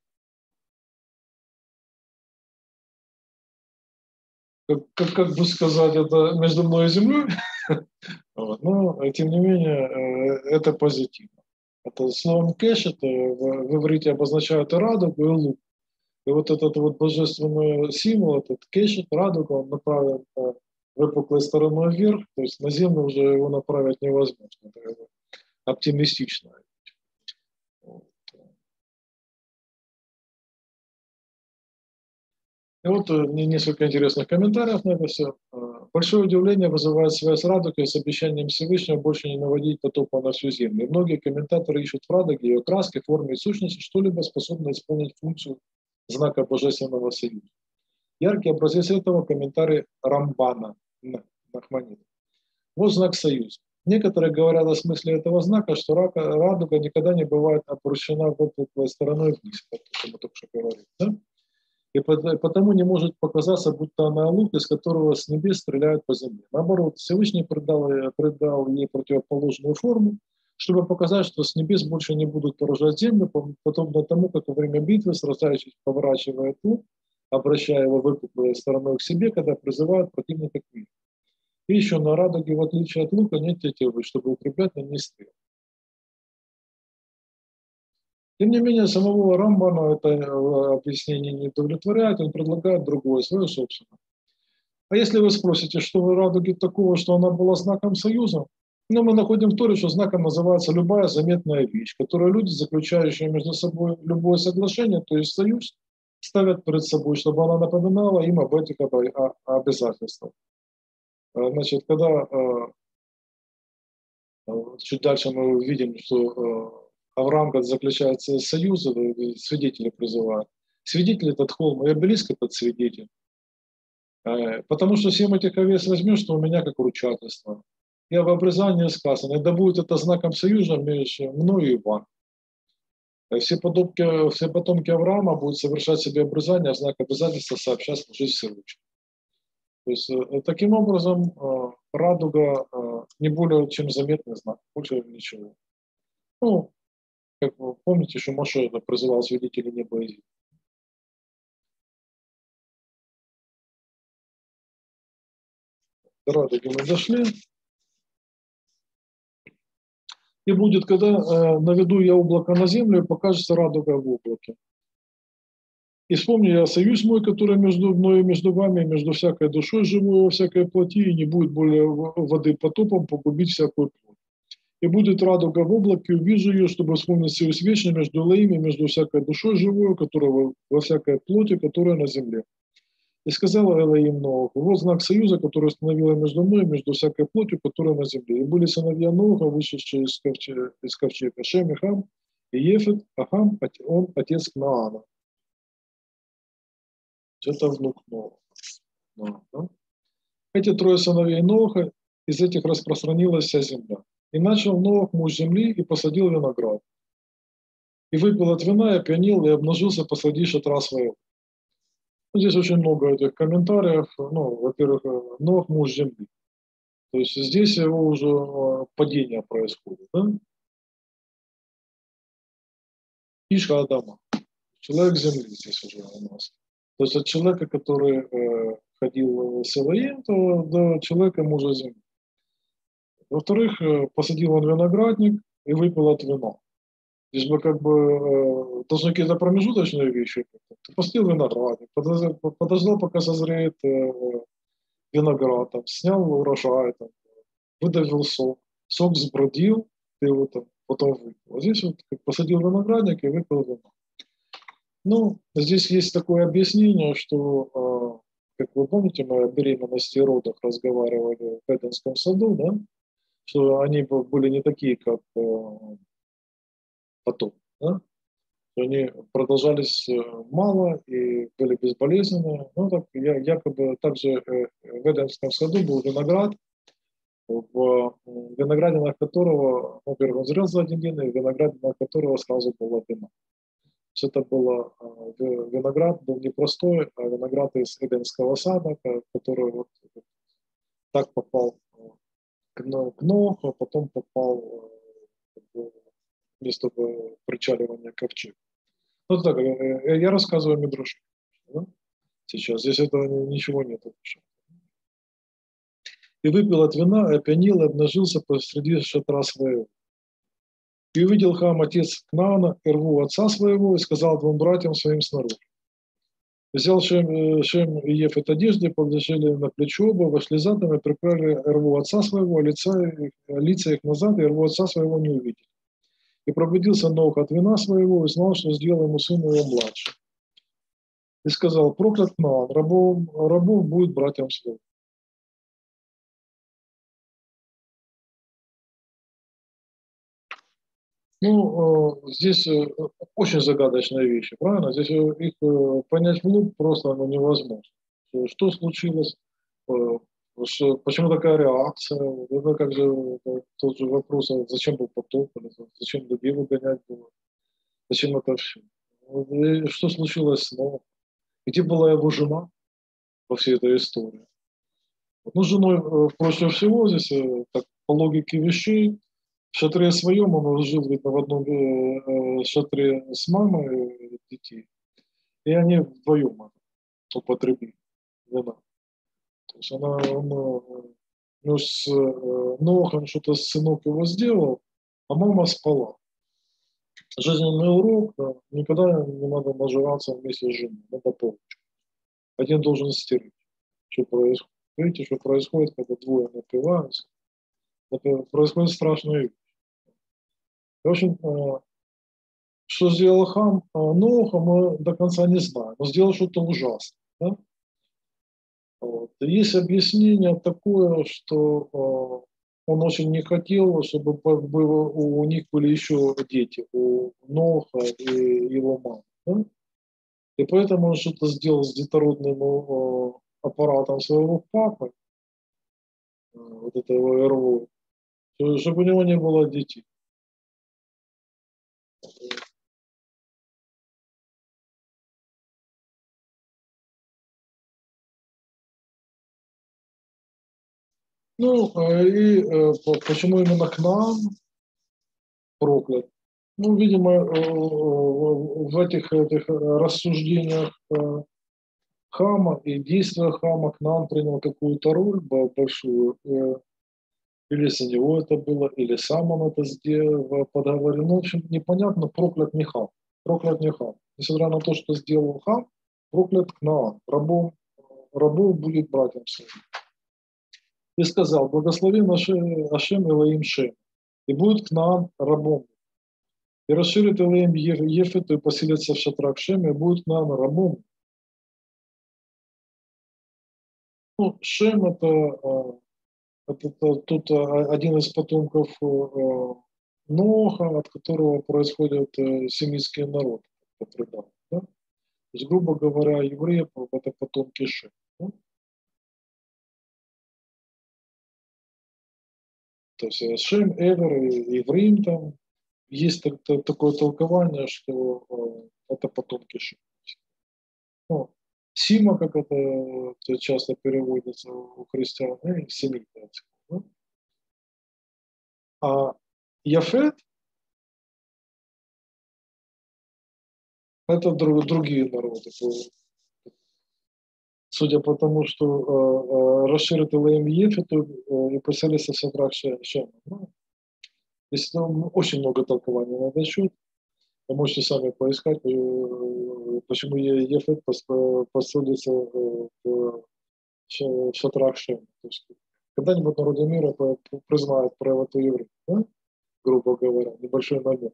как бы сказать, это между мной и землей, но тем не менее это позитивно. Это словом кешет в иврите обозначает радугу и лук. И вот этот вот божественный символ, этот кешет, радуга, он направлен выпуклой стороной вверх, то есть на землю уже его направить невозможно. Это оптимистично. И вот несколько интересных комментариев на это все. Большое удивление вызывает связь радуги с обещанием Всевышнего больше не наводить потопа на всю землю. И многие комментаторы ищут в радуге, ее краске, форме и сущности что-либо способное исполнить функцию знака Божественного Союза. Яркий образец этого комментарий Рамбана Нахманида. Вот знак союза. Некоторые говорят о смысле этого знака, что радуга никогда не бывает обращена выпуклой стороной вниз, как мы только что говорили. Да? И потому не может показаться, будто она лук, из которого с небес стреляют по земле. Наоборот, Всевышний придал ей противоположную форму, чтобы показать, что с небес больше не будут поражать землю, подобно тому, как во время битвы сражающийся поворачивает лук, обращая его выпуклой стороной к себе, когда призывают противника к миру. И еще на радуге, в отличие от лука, нет тетивы, чтобы укреплять на ней стрелы. Тем не менее, самого Рамбана это объяснение не удовлетворяет, он предлагает другое, свое собственное. А если вы спросите, что в радуге такого, что она была знаком союза, но мы находим в Торе, что знаком называется любая заметная вещь, которую люди, заключающие между собой любое соглашение, то есть союз, ставят перед собой, чтобы она напоминала им об этих обязательствах. Значит, когда чуть дальше мы увидим, что Авраам, когда заключает союз, свидетели призывают. Свидетель этот холм, и обелиск этот свидетель. Потому что 7 этих овец возьмешь, что у меня как ручательство. Я в обрезании сказано, и да будет это знаком союза между мной и вами. Все потомки Авраама будут совершать себе обрезание, а в знак обязательства сообщать служить Всевышнему. То есть таким образом радуга не более чем заметный знак, больше ничего. Ну, как вы помните, что Моше призывал свидетелей неба и земли. До радуги мы дошли. И будет, когда наведу я облако на землю, и покажется радуга в облаке. И вспомни я союз мой, который между мной и между вами, между всякой душой живой во всякой плоти, и не будет более воды потопом погубить всякую плоть. И будет радуга в облаке, увижу ее, чтобы вспомнить союз вечный между Элоим и между всякой душой живой, которая во всякой плоти, которая на земле. И сказала Элоим Ноаху: вот знак союза, который установила между мной и между всякой плотью, которая на земле. И были сыновья Ноаха, вышедшие из ковчега, Шем и Хам, и Ефет, а Хам, он отец Кнаана. Это внук Ноаха. Да? Эти трое сыновей Ноаха, из этих распространилась вся земля. И начал Ноах муж земли и посадил виноград. И выпил от вина, и опьянел, и обнажился посреди шатра своего. Здесь очень много этих комментариев. Ну, во-первых, Ноах муж земли. То есть здесь его уже падение происходит. Да? Иша Адама. Человек земли здесь уже у нас. То есть от человека, который ходил с Элоим, до человека мужа земли. Во-вторых, посадил он виноградник и выпил от вина. Здесь бы как бы должны какие-то промежуточные вещи. Посадил виноградник, подождал, пока созреет виноград, там, снял урожай, там, выдавил сок сбродил, ты его там потом выпил. А здесь вот посадил виноградник и выпил вино. Ну, здесь есть такое объяснение, что, как вы помните, мы о беременности и родах разговаривали в Эденском саду, да? Что они были не такие, как потом, да? Они продолжались мало и были безболезненные. Ну, так, якобы также в Эдемском саду был виноград, в виноградинах которого, во-первых, он зрел за один день, и в виноградинах которого сразу было вино. Это было, виноград был не простой, а виноград из Эдемского сада, который вот так попал к Ноху, а потом попал в место причаливания ковчега. Ну, так, я рассказываю Мидруши. Да? Сейчас. Здесь этого ничего нет. И выпил от вина, опьянел и обнажился посреди шатра своего. И увидел Хам, отец Кнаана, Ирву, отца своего, и сказал двум братьям своим снаружи. Взял Шем и Ефет одежды, положили на плечо оба, вошли задом и приправили Ирву отца своего, а лица их назад, и Ирву отца своего не увидели. И пробудился Ноах от вина своего, и знал, что сделал ему сын его младший. И сказал: проклят Кнаан, рабов будет братьям своим. Ну, здесь очень загадочные вещи, правильно? Здесь их понять в лоб просто невозможно. Что случилось? э, Почему такая реакция? Это как же тот же вопрос, зачем был потоп, зачем людей выгонять было, зачем это все? И что случилось снова? Где была его жена во всей этой истории? Ну, с женой проще всего здесь, так, по логике вещей, в шатре своем он жил, видно, в одном шатре с мамой детей, и они вдвоем употребили вина. То есть ну, с Нохом что-то сынок его сделал, а мама спала. Жизненный урок: никогда не надо наживаться вместе с женой, надо помочь. Один должен стереть, что происходит. Видите, что происходит, когда двое напиваются? Это происходит страшная вещь. В общем, что сделал Хам Ноаха, мы до конца не знаем. Он сделал что-то ужасное. Да? Вот. Есть объяснение такое, что он очень не хотел, чтобы у них были еще дети, у Ноаха и его мамы. Да? И поэтому он что-то сделал с детородным аппаратом своего папы, вот этого РВО, чтобы у него не было детей. Ну, почему именно Кнаан проклят? Ну, видимо, в этих рассуждениях Хама и действия Хама Кнаан принял какую-то роль большую. Или за него это было, или сам он это сделал, подговорил. Ну, в общем, непонятно, проклят не Хам. Проклят не Хам. Несмотря на то, что сделал Хам, проклят Кнаан. Рабов будет братьям своим. И сказал, благослови Ашем Элоим Шем, и будет Кнаан рабом. И расширит Элоим Ефет, и поселится в шатрах Шема, и будет Кнаан рабом. Ну, Шем это тут один из потомков Ноха, от которого происходят семитские народы. Да? То есть, грубо говоря, евреи это потомки Шема. Да? То есть Шем, Эвер и Евреим там есть такое толкование, что это потомки Шема. Ну, Сима, как это часто переводится у христиан, и семиты. Да? А Яфет это другие народы. Судя по тому, что расширит Элоим Ефету и поселится в шатрах Шема. Ну, здесь очень много толкований на этот счет. Вы можете сами поискать, почему Ефет поселится в шатрах Шема. То есть, когда-нибудь народы мира признают правоту евреев, да? Грубо говоря, небольшой момент.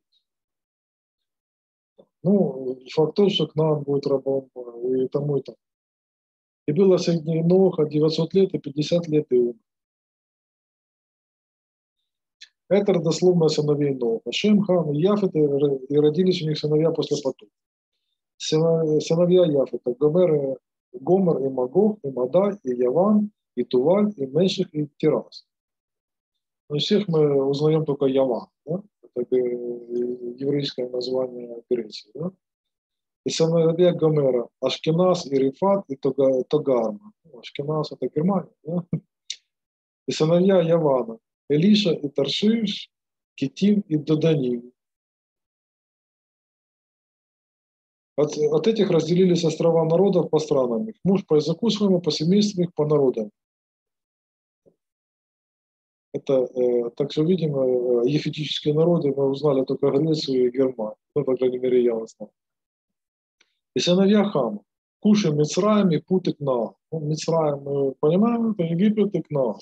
Ну, факт тот, что Кнаан будет рабом и тому, и тому. И было среди Ноха 900 лет и 50 лет и умер. Это родословно сыновей Ноха. Шем, Хам и Яфет, и родились у них сыновья после потопа. Сыновья Яфета, Гомер и Магог, и Мада, и Яван, и Туваль, и Меших, и Тирас. Но из всех мы узнаем только Яван. Да? Это еврейское название Греции. Да? И сыновья Гомера, Ашкеназ, и Рифат, и Тогарма. Ашкеназ – это Германия. Да? И сыновья Явана, Элиша, и Таршиш, Китим, и Доданим. От этих разделились острова народов по странам их. Муж по языку своему, по семейству их, по народам. Это, также видим, ефетические народы, мы узнали только Грецию и Германию. Ну, по крайней мере, я узнал. И сыновья Хама, Куш и Мицраим, и Пут и Кнаан. Ну, Мицраим, мы понимаем, это Египет и Кнаан.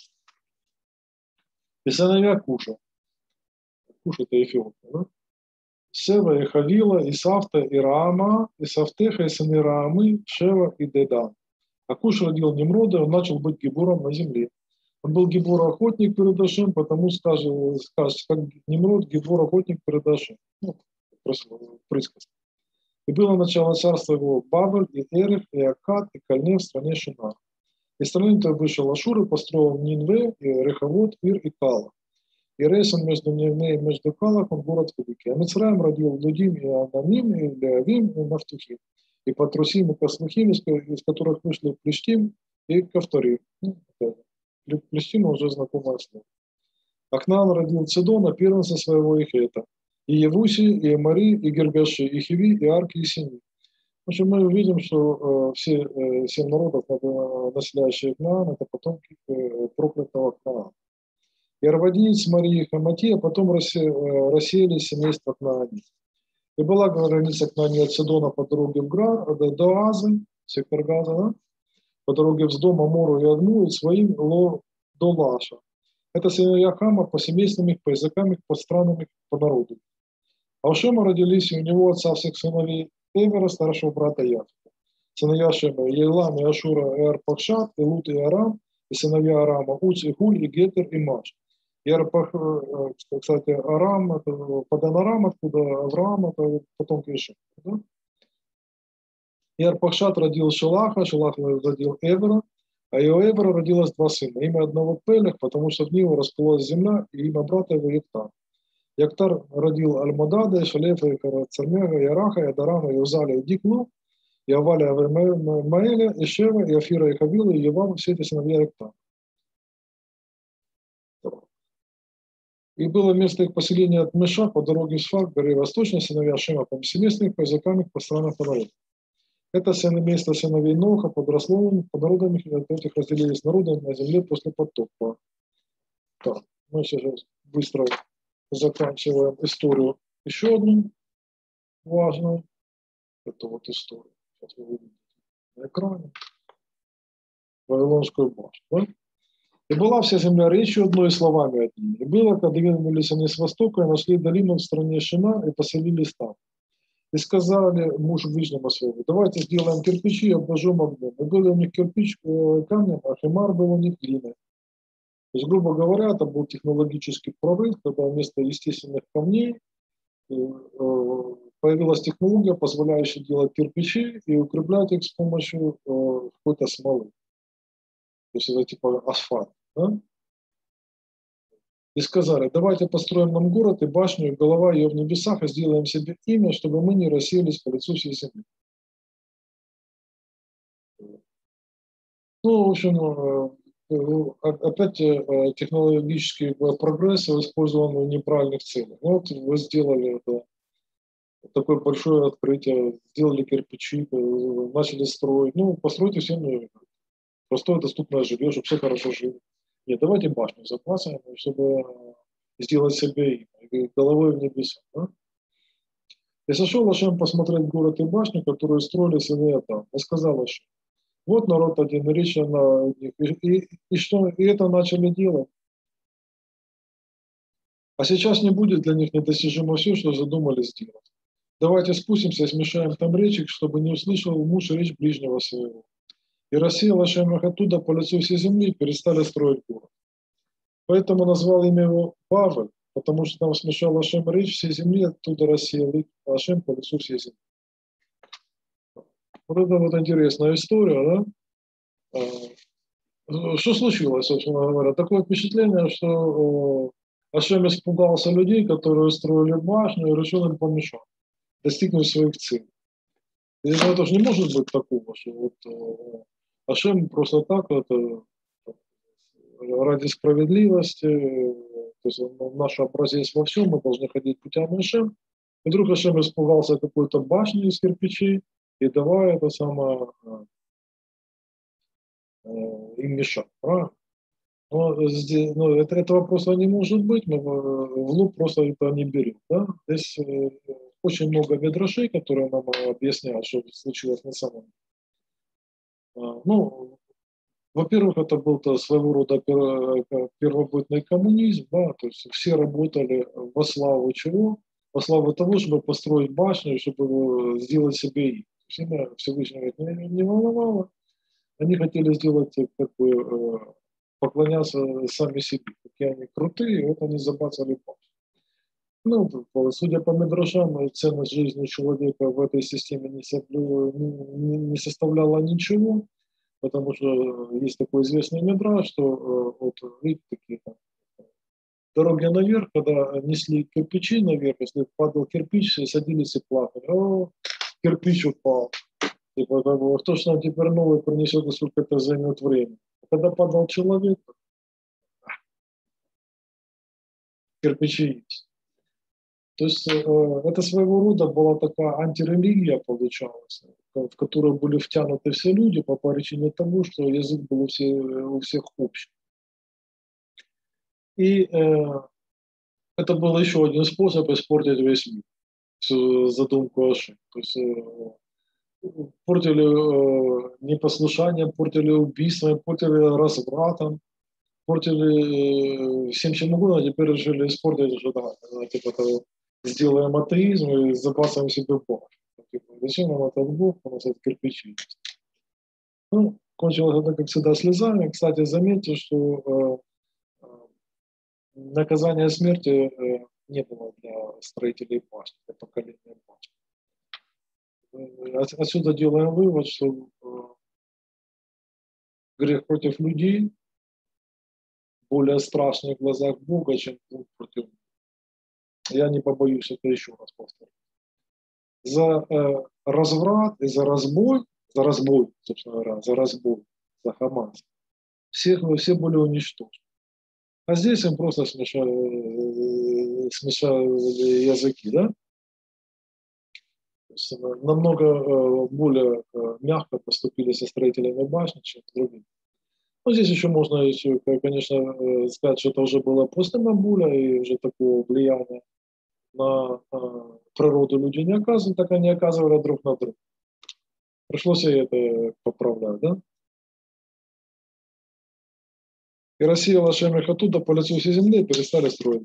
И сыновья Куша. Куш это Эфиопия, да? Сева и Хавила, и Сафта, и Раама, и Сафтеха, и сыны Раамы, Шева и Дедан. А Куш родил Немрода, он начал быть гибуром на земле. Он был гибор-охотник перед Ашем, потому скажет, как Немрод, гибор-охотник перед Ашем. Ну, присказка. И было начало царства его Бавель, и Эрех, и Акад, и Кальне в стране Шинар. Из страны той вышел Ашур и построил Нинве, и Рехавод, Ир и Кала. И Рейсон между Нинве и между Калахом город великий. А Мицраим родил Лудим и Ананим, и Леавим, и Нафтухим. И Патрусим, и Каслухим, из которых вышли Плештим и Кавторим. Плештима уже знакомое слово. Акнан родил Цидона, первенца своего Ихета. И Евуси, и Эмари, и Гергаши, и Хиви, и Арки, и Сини. В общем, мы увидим, что все 7 народов, населяющие Кнаан, это потомки проклятого Кнаана. И Арвадиец, Мария, Хамати, а потом рассеялись семейства Кнаани. И была граница Кнаани от Сидона по дороге до Азы, сектор Газа, да? По дороге в Сдом, Амору и Адму, и своим до Лаша. Это сыновья Хама по семействам их, по языкам их, по странам их, по народу. А у Шема родились у него отца всех сыновей Эвера, старшего брата Яфета. Сыновья Шема, Ейлам, и Ашура, и Арпахшат, и Лут, и Арам, и сыновья Арама, Уц, и Хуль, и Гетер, и Маш. И кстати, Арам, это Падан Арам, откуда Авраам, это потомки Шема. Да? И Арпахшат родил Шелаха, Шелах родил Эвера, а у Эвера родилось 2 сына. Имя одного Пелех, потому что в него раскололась земля, и имя брата его Ектар. Яктар родил Альмадада, Шалефа, и Цармега, и Араха, и Адарама, и Узаля, и Диклу, и Аваля, и Маэля, и Шева, и Афира, и Хавила, и Евам, все эти сыновья Яктара. И было место их поселения от Меша по дороге в Сфак, горы Восточной, сыновья Шема, по семейственных по языкам их, по странам по народам. Это место сыновей Ноха, подросло, по народам их, этих разделились народы на земле после потопа. Так, мы сейчас быстро заканчиваем историю. Еще одну важную. Это вот история. Сейчас вы увидите на экране. Вавилонскую башню. Да? И была вся земля речью одной и словами одними. И было, когда двинулись они с востока, и нашли долину в стране Шина, и поселились там. И сказали мужу ближнему своему: давайте сделаем кирпичи и обожжем огнем. И был у них кирпич камнем, а химар был у них глиной. То есть, грубо говоря, это был технологический прорыв, когда вместо естественных камней появилась технология, позволяющая делать кирпичи и укреплять их с помощью какой-то смолы. То есть это типа асфальт. Да? И сказали: давайте построим нам город и башню, и голова ее в небесах, и сделаем себе имя, чтобы мы не расселись по лицу всей земли. Ну, в общем, опять технологический прогресс использован в неправильных целях. Ну, вот вы сделали это, такое большое открытие, сделали кирпичи, начали строить. Ну, постройте всем простое доступное жилье, чтобы все хорошо жили. Нет, давайте башню запасаем, чтобы сделать себе имя, головой в небеса. Да? И сошел Ашем посмотреть город и башню, которые строили сыны Адам. И сказал Ашем: вот народ один, и речь на них. И что? И это начали делать. А сейчас не будет для них недостижимо все, что задумали сделать. Давайте спустимся и смешаем там речи, чтобы не услышал муж речь ближнего своего. И рассеял Ашем их оттуда по лицу всей земли, и перестали строить город. Поэтому назвал имя его Бавель, потому что там смешал Ашем речь всей земли, оттуда рассеял их Ашем по лицу всей земли. Вот это вот интересная история, да? Что случилось, собственно говоря? Такое впечатление, что Ашем испугался людей, которые строили башню, и решил им помешать достигнуть своих целей. И это же не может быть такого, что вот Ашем просто так это ради справедливости, то есть он наш образец во всем, мы должны ходить путями Ашем. И вдруг Ашем испугался какой-то башни из кирпичей, и давай это самое им мешать, правильно? Но, здесь, этого просто не может быть, мы в лоб просто это не берем. Да? Здесь очень много мидрашей, которые нам объясняют, что случилось на самом деле. Ну, во-первых, это был своего рода первобытный коммунизм, да? То есть все работали во славу чего? Во славу того, чтобы построить башню, чтобы сделать себе имя. Имя Всевышнего не волновало. Они хотели сделать, как бы, поклоняться сами себе. Какие они крутые, вот они забацали башню. Ну, судя по мидрашам, ценность жизни человека в этой системе не составляла ничего, потому что есть такой известный мидраш, что вот видите, такие там дороги наверх, когда несли кирпичи наверх, если падал кирпич, все садились и плакали: о, кирпич упал. Типа, кто ж нам теперь новый принесет, и сколько это займет время. А когда падал человек, кирпичи есть. То есть это своего рода была такая антирелигия, получалась, в которую были втянуты все люди по причине того, что язык был у всех общий. И это был еще один способ испортить весь мир, всю задумку Ашем. То есть портили непослушанием, портили убийством, портили развратом, портили всем чем угодно, а теперь решили испортить, что да, типа того, сделаем атеизм и забрасываем себе Бога. Типа, зачем нам этот Бог, у нас это кирпичи. Ну, кончилось это, как всегда, слезами. Кстати, заметьте, что наказание смерти не было для строителей башни, для поколения башни. Отсюда делаем вывод, что грех против людей более страшный в глазах Бога, чем против них. Я не побоюсь это еще раз повторить. За разврат и за разбой, собственно говоря, за разбой, за Хамас, все были уничтожены. А здесь им просто смешали языки, да? То есть намного более мягко поступили со строителями башни, чем с другими. Ну, здесь еще можно, еще, конечно, сказать, что это уже было после Мамбуля, и уже такого влияния на природу люди не оказывали, так они оказывали друг на друга. Пришлось и это поправлять, да? И рассеяла Шем их оттуда по лицу всей земли и перестали строить.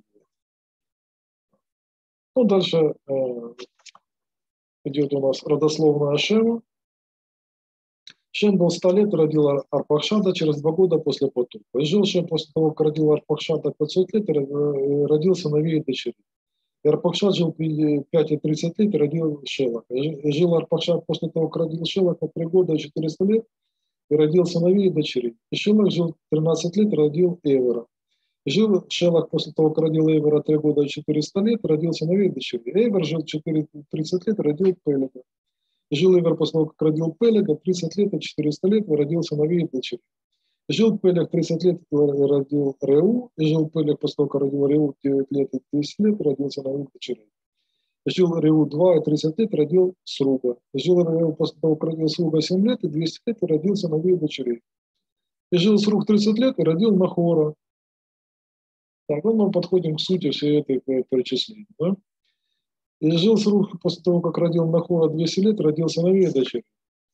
Ну, дальше идет у нас родословная Шема. Шем был 100 лет и родил Арпахшада через 2 года после потопа. И жил Шем после того, как родил Арпахшада 500 лет, и родил сыновей и дочерей. И Арпахшад жил 5 и 30 лет и родил Шелаха. И жил Арпахшад после того, как родил Шелаха 3 года и 400 лет, и родил сыновей и дочерей. И Шелах жил 13 лет и родил Эвера. И жил Шелах после того, как родил Эвера 3 года и 400 лет, и родил сыновей и дочерей. Эвер жил 30 лет и родил Пелега. И жил Эвер после того, как родил Пелега 30 лет и 400 лет, и родил сыновей и дочерей. И жил Пелег 30 лет и родил Реу. И жил Пелег после того, как родил Реу 9 лет и 10 лет, и родил сыновей и дочерей. И жил Реу 2 и 30 лет, и родил Сруга. И жил Реу после того, как родил Сруга 7 лет и 200 лет, и родил сыновей и дочерей. И жил Сруг 30 лет и родил Нахора. Так, ну мы подходим к сути всей этой перечисления. Да? И жил Сруг после того, как родил Нахора 200 лет, родил сыновей и дочерей.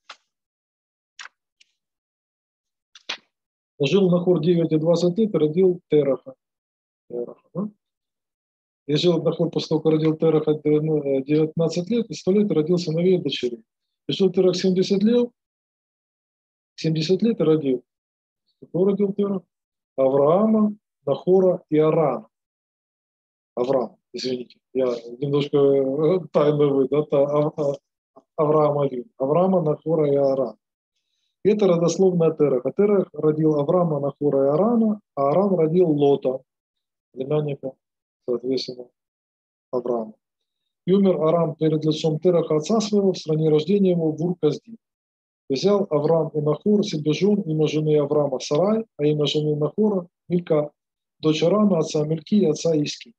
Жил Нахор 9 и 20 лет и родил Тераха. Да? И жил Нахор после того, как родил Тераха 19 лет и 100 лет и родил сыновей и дочерей. И жил Терах 70 лет и родил. Кто родил Терах? Авраама, Нахора и Арана. Авраам, извините, я немножко тайновый, да, Авраам один. Авраама, Нахора и Арана. Это родословная Тераха. Терах родил Авраама, Нахора и Арана, а Аран родил Лота, племянника, соответственно, Авраама. И умер Арам перед лицом Тераха отца своего в стране рождения его в Ур-Казди. Взял Авраам и Нахор себе жен, имя жены Авраама Сарай, а имя жены Нахора Милька, дочь Арана, отца Мильки и отца Иски.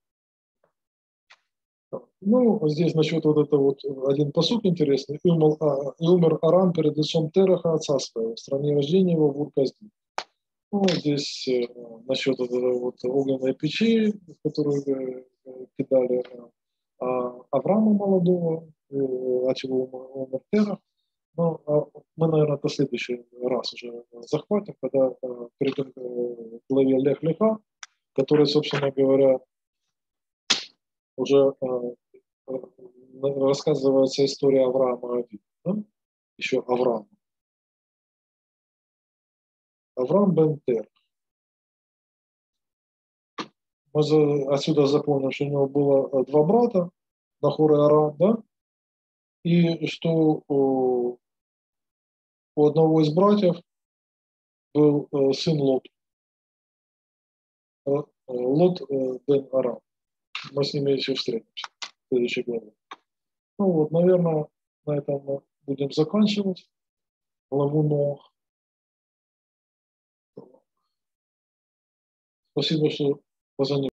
Ну, здесь насчет вот этого вот один пасук интересный. И умер Арам перед лицом Тераха отца своего в стране рождения его в Ур-Казди. Ну, здесь насчет вот этой вот огненной печи, которую кидали Авраама молодого, от чего умер Терах. Но мы, наверное, это в следующий раз уже захватим, когда перейдем к главе Лех-Леха, которая, собственно говоря, уже рассказывается история Авраама один. Да? Еще Авраам. Авраам бен Тер. Мы отсюда запомним, что у него было 2 брата, Нахор и Арам, да? И что у одного из братьев был сын Лот. Лот бен Арам. Мы с ними еще встретимся в следующей главе. Ну вот, наверное, на этом мы будем заканчивать главу Ноах. Спасибо, что позанимались.